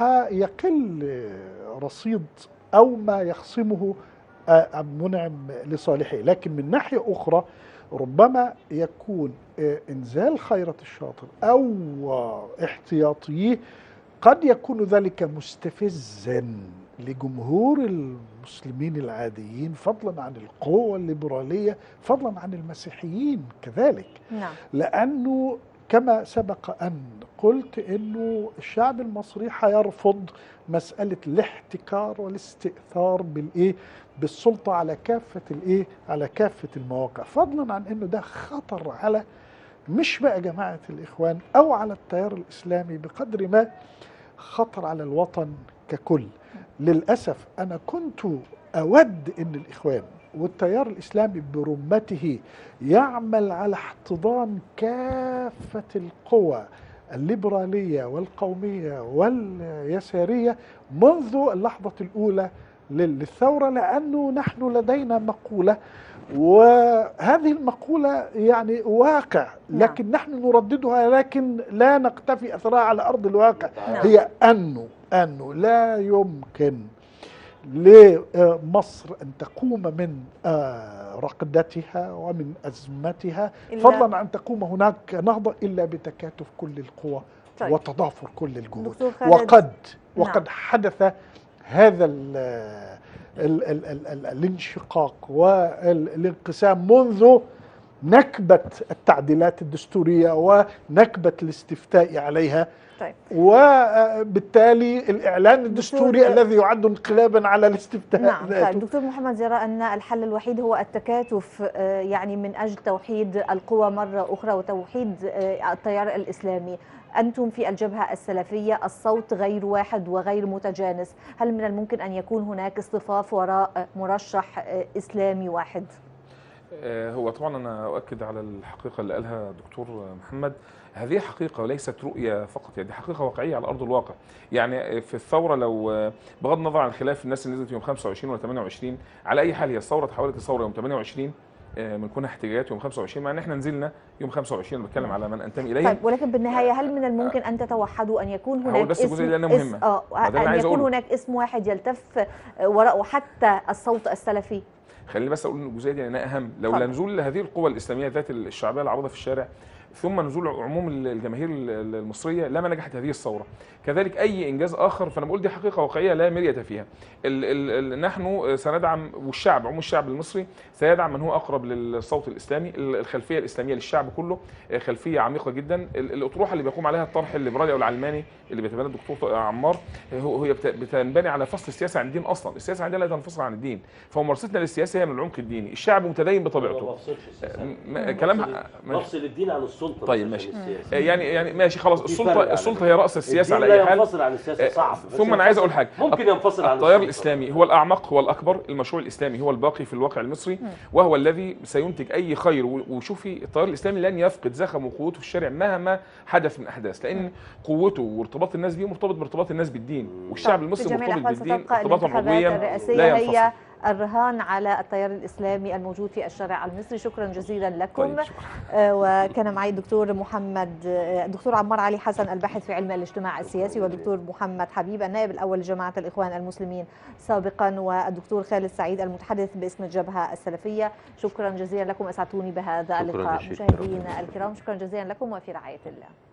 حيقل رصيد أو ما يخصمه عبد المنعم لصالحه. لكن من ناحية أخرى ربما يكون إنزال خيرة الشاطر أو احتياطيه قد يكون ذلك مستفزا لجمهور المسلمين العاديين، فضلا عن القوى الليبرالية، فضلا عن المسيحيين كذلك. نعم. لأنه كما سبق أن قلت إنه الشعب المصري هيرفض مسألة الاحتكار والاستئثار بالسلطة على كافة المواقع، فضلا عن إنه ده خطر على مش بقى جماعة الإخوان أو على التيار الإسلامي بقدر ما خطر على الوطن ككل. للأسف أنا كنت أود إن الإخوان والتيار الإسلامي برمته يعمل على احتضان كافة القوى الليبرالية والقومية واليسارية منذ اللحظة الأولى للثورة، لأنه نحن لدينا مقولة، وهذه المقولة يعني واقع، لكن نحن نرددها لكن لا نقتفي أثرها على أرض الواقع. هي أنه لا يمكن لمصر أن تقوم من رقدتها ومن أزمتها، فضلا عن تقوم هناك نهضة، إلا بتكاتف كل القوى طيب. وتضافر كل الجهود. وقد نعم. حدث هذا الانشقاق والانقسام منذ نكبة التعديلات الدستورية ونكبة الاستفتاء عليها. طيب. وبالتالي الإعلان الدستوري الذي يعد انقلابا على الاستفتاء. نعم. طيب دكتور محمد، يرى أن الحل الوحيد هو التكاتف يعني من أجل توحيد القوى مرة أخرى وتوحيد التيار الإسلامي. أنتم في الجبهة السلفية الصوت غير واحد وغير متجانس، هل من الممكن أن يكون هناك اصطفاف وراء مرشح إسلامي واحد؟ هو طبعا أنا أؤكد على الحقيقة اللي قالها دكتور محمد. هذه حقيقة وليست رؤية فقط، يعني دي حقيقة واقعية على أرض الواقع. يعني في الثورة، لو بغض النظر عن خلاف الناس اللي نزلت يوم 25 ولا 28، على أي حال هي الثورة تحولت الثورة يوم 28 من كونها احتجاجات يوم 25، مع ان احنا نزلنا يوم 25. انا بتكلم على من انتمي اليه. طيب، ولكن بالنهايه هل من الممكن ان تتوحدوا، ان يكون هناك بس اسم ان يكون هناك اسم واحد يلتف وراءه حتى الصوت السلفي؟ خليني بس اقول ان الجزئيه دي انها اهم. لو نزول هذه القوى الاسلاميه ذات الشعبيه العريضه في الشارع، ثم نزول عموم الجماهير المصريه، لما نجحت هذه الثوره. كذلك اي انجاز اخر، فانا بقول دي حقيقه واقعيه لا مرية فيها. نحن سندعم، والشعب عموم الشعب المصري سيدعم من هو اقرب للصوت الاسلامي. الخلفيه الاسلاميه للشعب كله خلفيه عميقه جدا. الاطروحه اللي بيقوم عليها الطرح الليبرالي او العلماني اللي بيتبنى الدكتور عمار، هي بتنبني على فصل السياسه عن الدين. اصلا السياسه عندنا لا تنفصل عن الدين، فممارستنا للسياسه هي من العمق الديني. الشعب متدين بطبيعته. كلام بفصل الدين عن السلطه. طيب ماشي. يعني ماشي خلاص. السلطه هي راس السياسه على اي حال. ينفصل عن السياسه صعب. ثم انا عايز اقول حاجه، ممكن ينفصل عن التيار الاسلامي هو الاعمق، هو الاكبر. المشروع الاسلامي هو الباقي في الواقع المصري، وهو الذي سينتج اي خير. وشوفي التيار الاسلامي لن يفقد زخمه وقوته في الشارع مهما حدث من احداث، لان قوته وارتباط الناس بيه مرتبط بارتباط الناس بالدين، والشعب المصري مرتبط بالدين ارتباطا ربويا لا ينفصل. هي الرهان على التيار الإسلامي الموجود في الشارع المصري. شكرا جزيلا لكم. طيب، شكرا. وكان معي دكتور عمار علي حسن الباحث في علم الاجتماع السياسي، والدكتور محمد حبيب النائب الأول لجماعة الإخوان المسلمين سابقا، والدكتور خالد سعيد المتحدث باسم الجبهة السلفية. شكرا جزيلا لكم، أسعدتوني بهذا اللقاء. مشاهدينا الكرام، شكرا جزيلا لكم، وفي رعاية الله.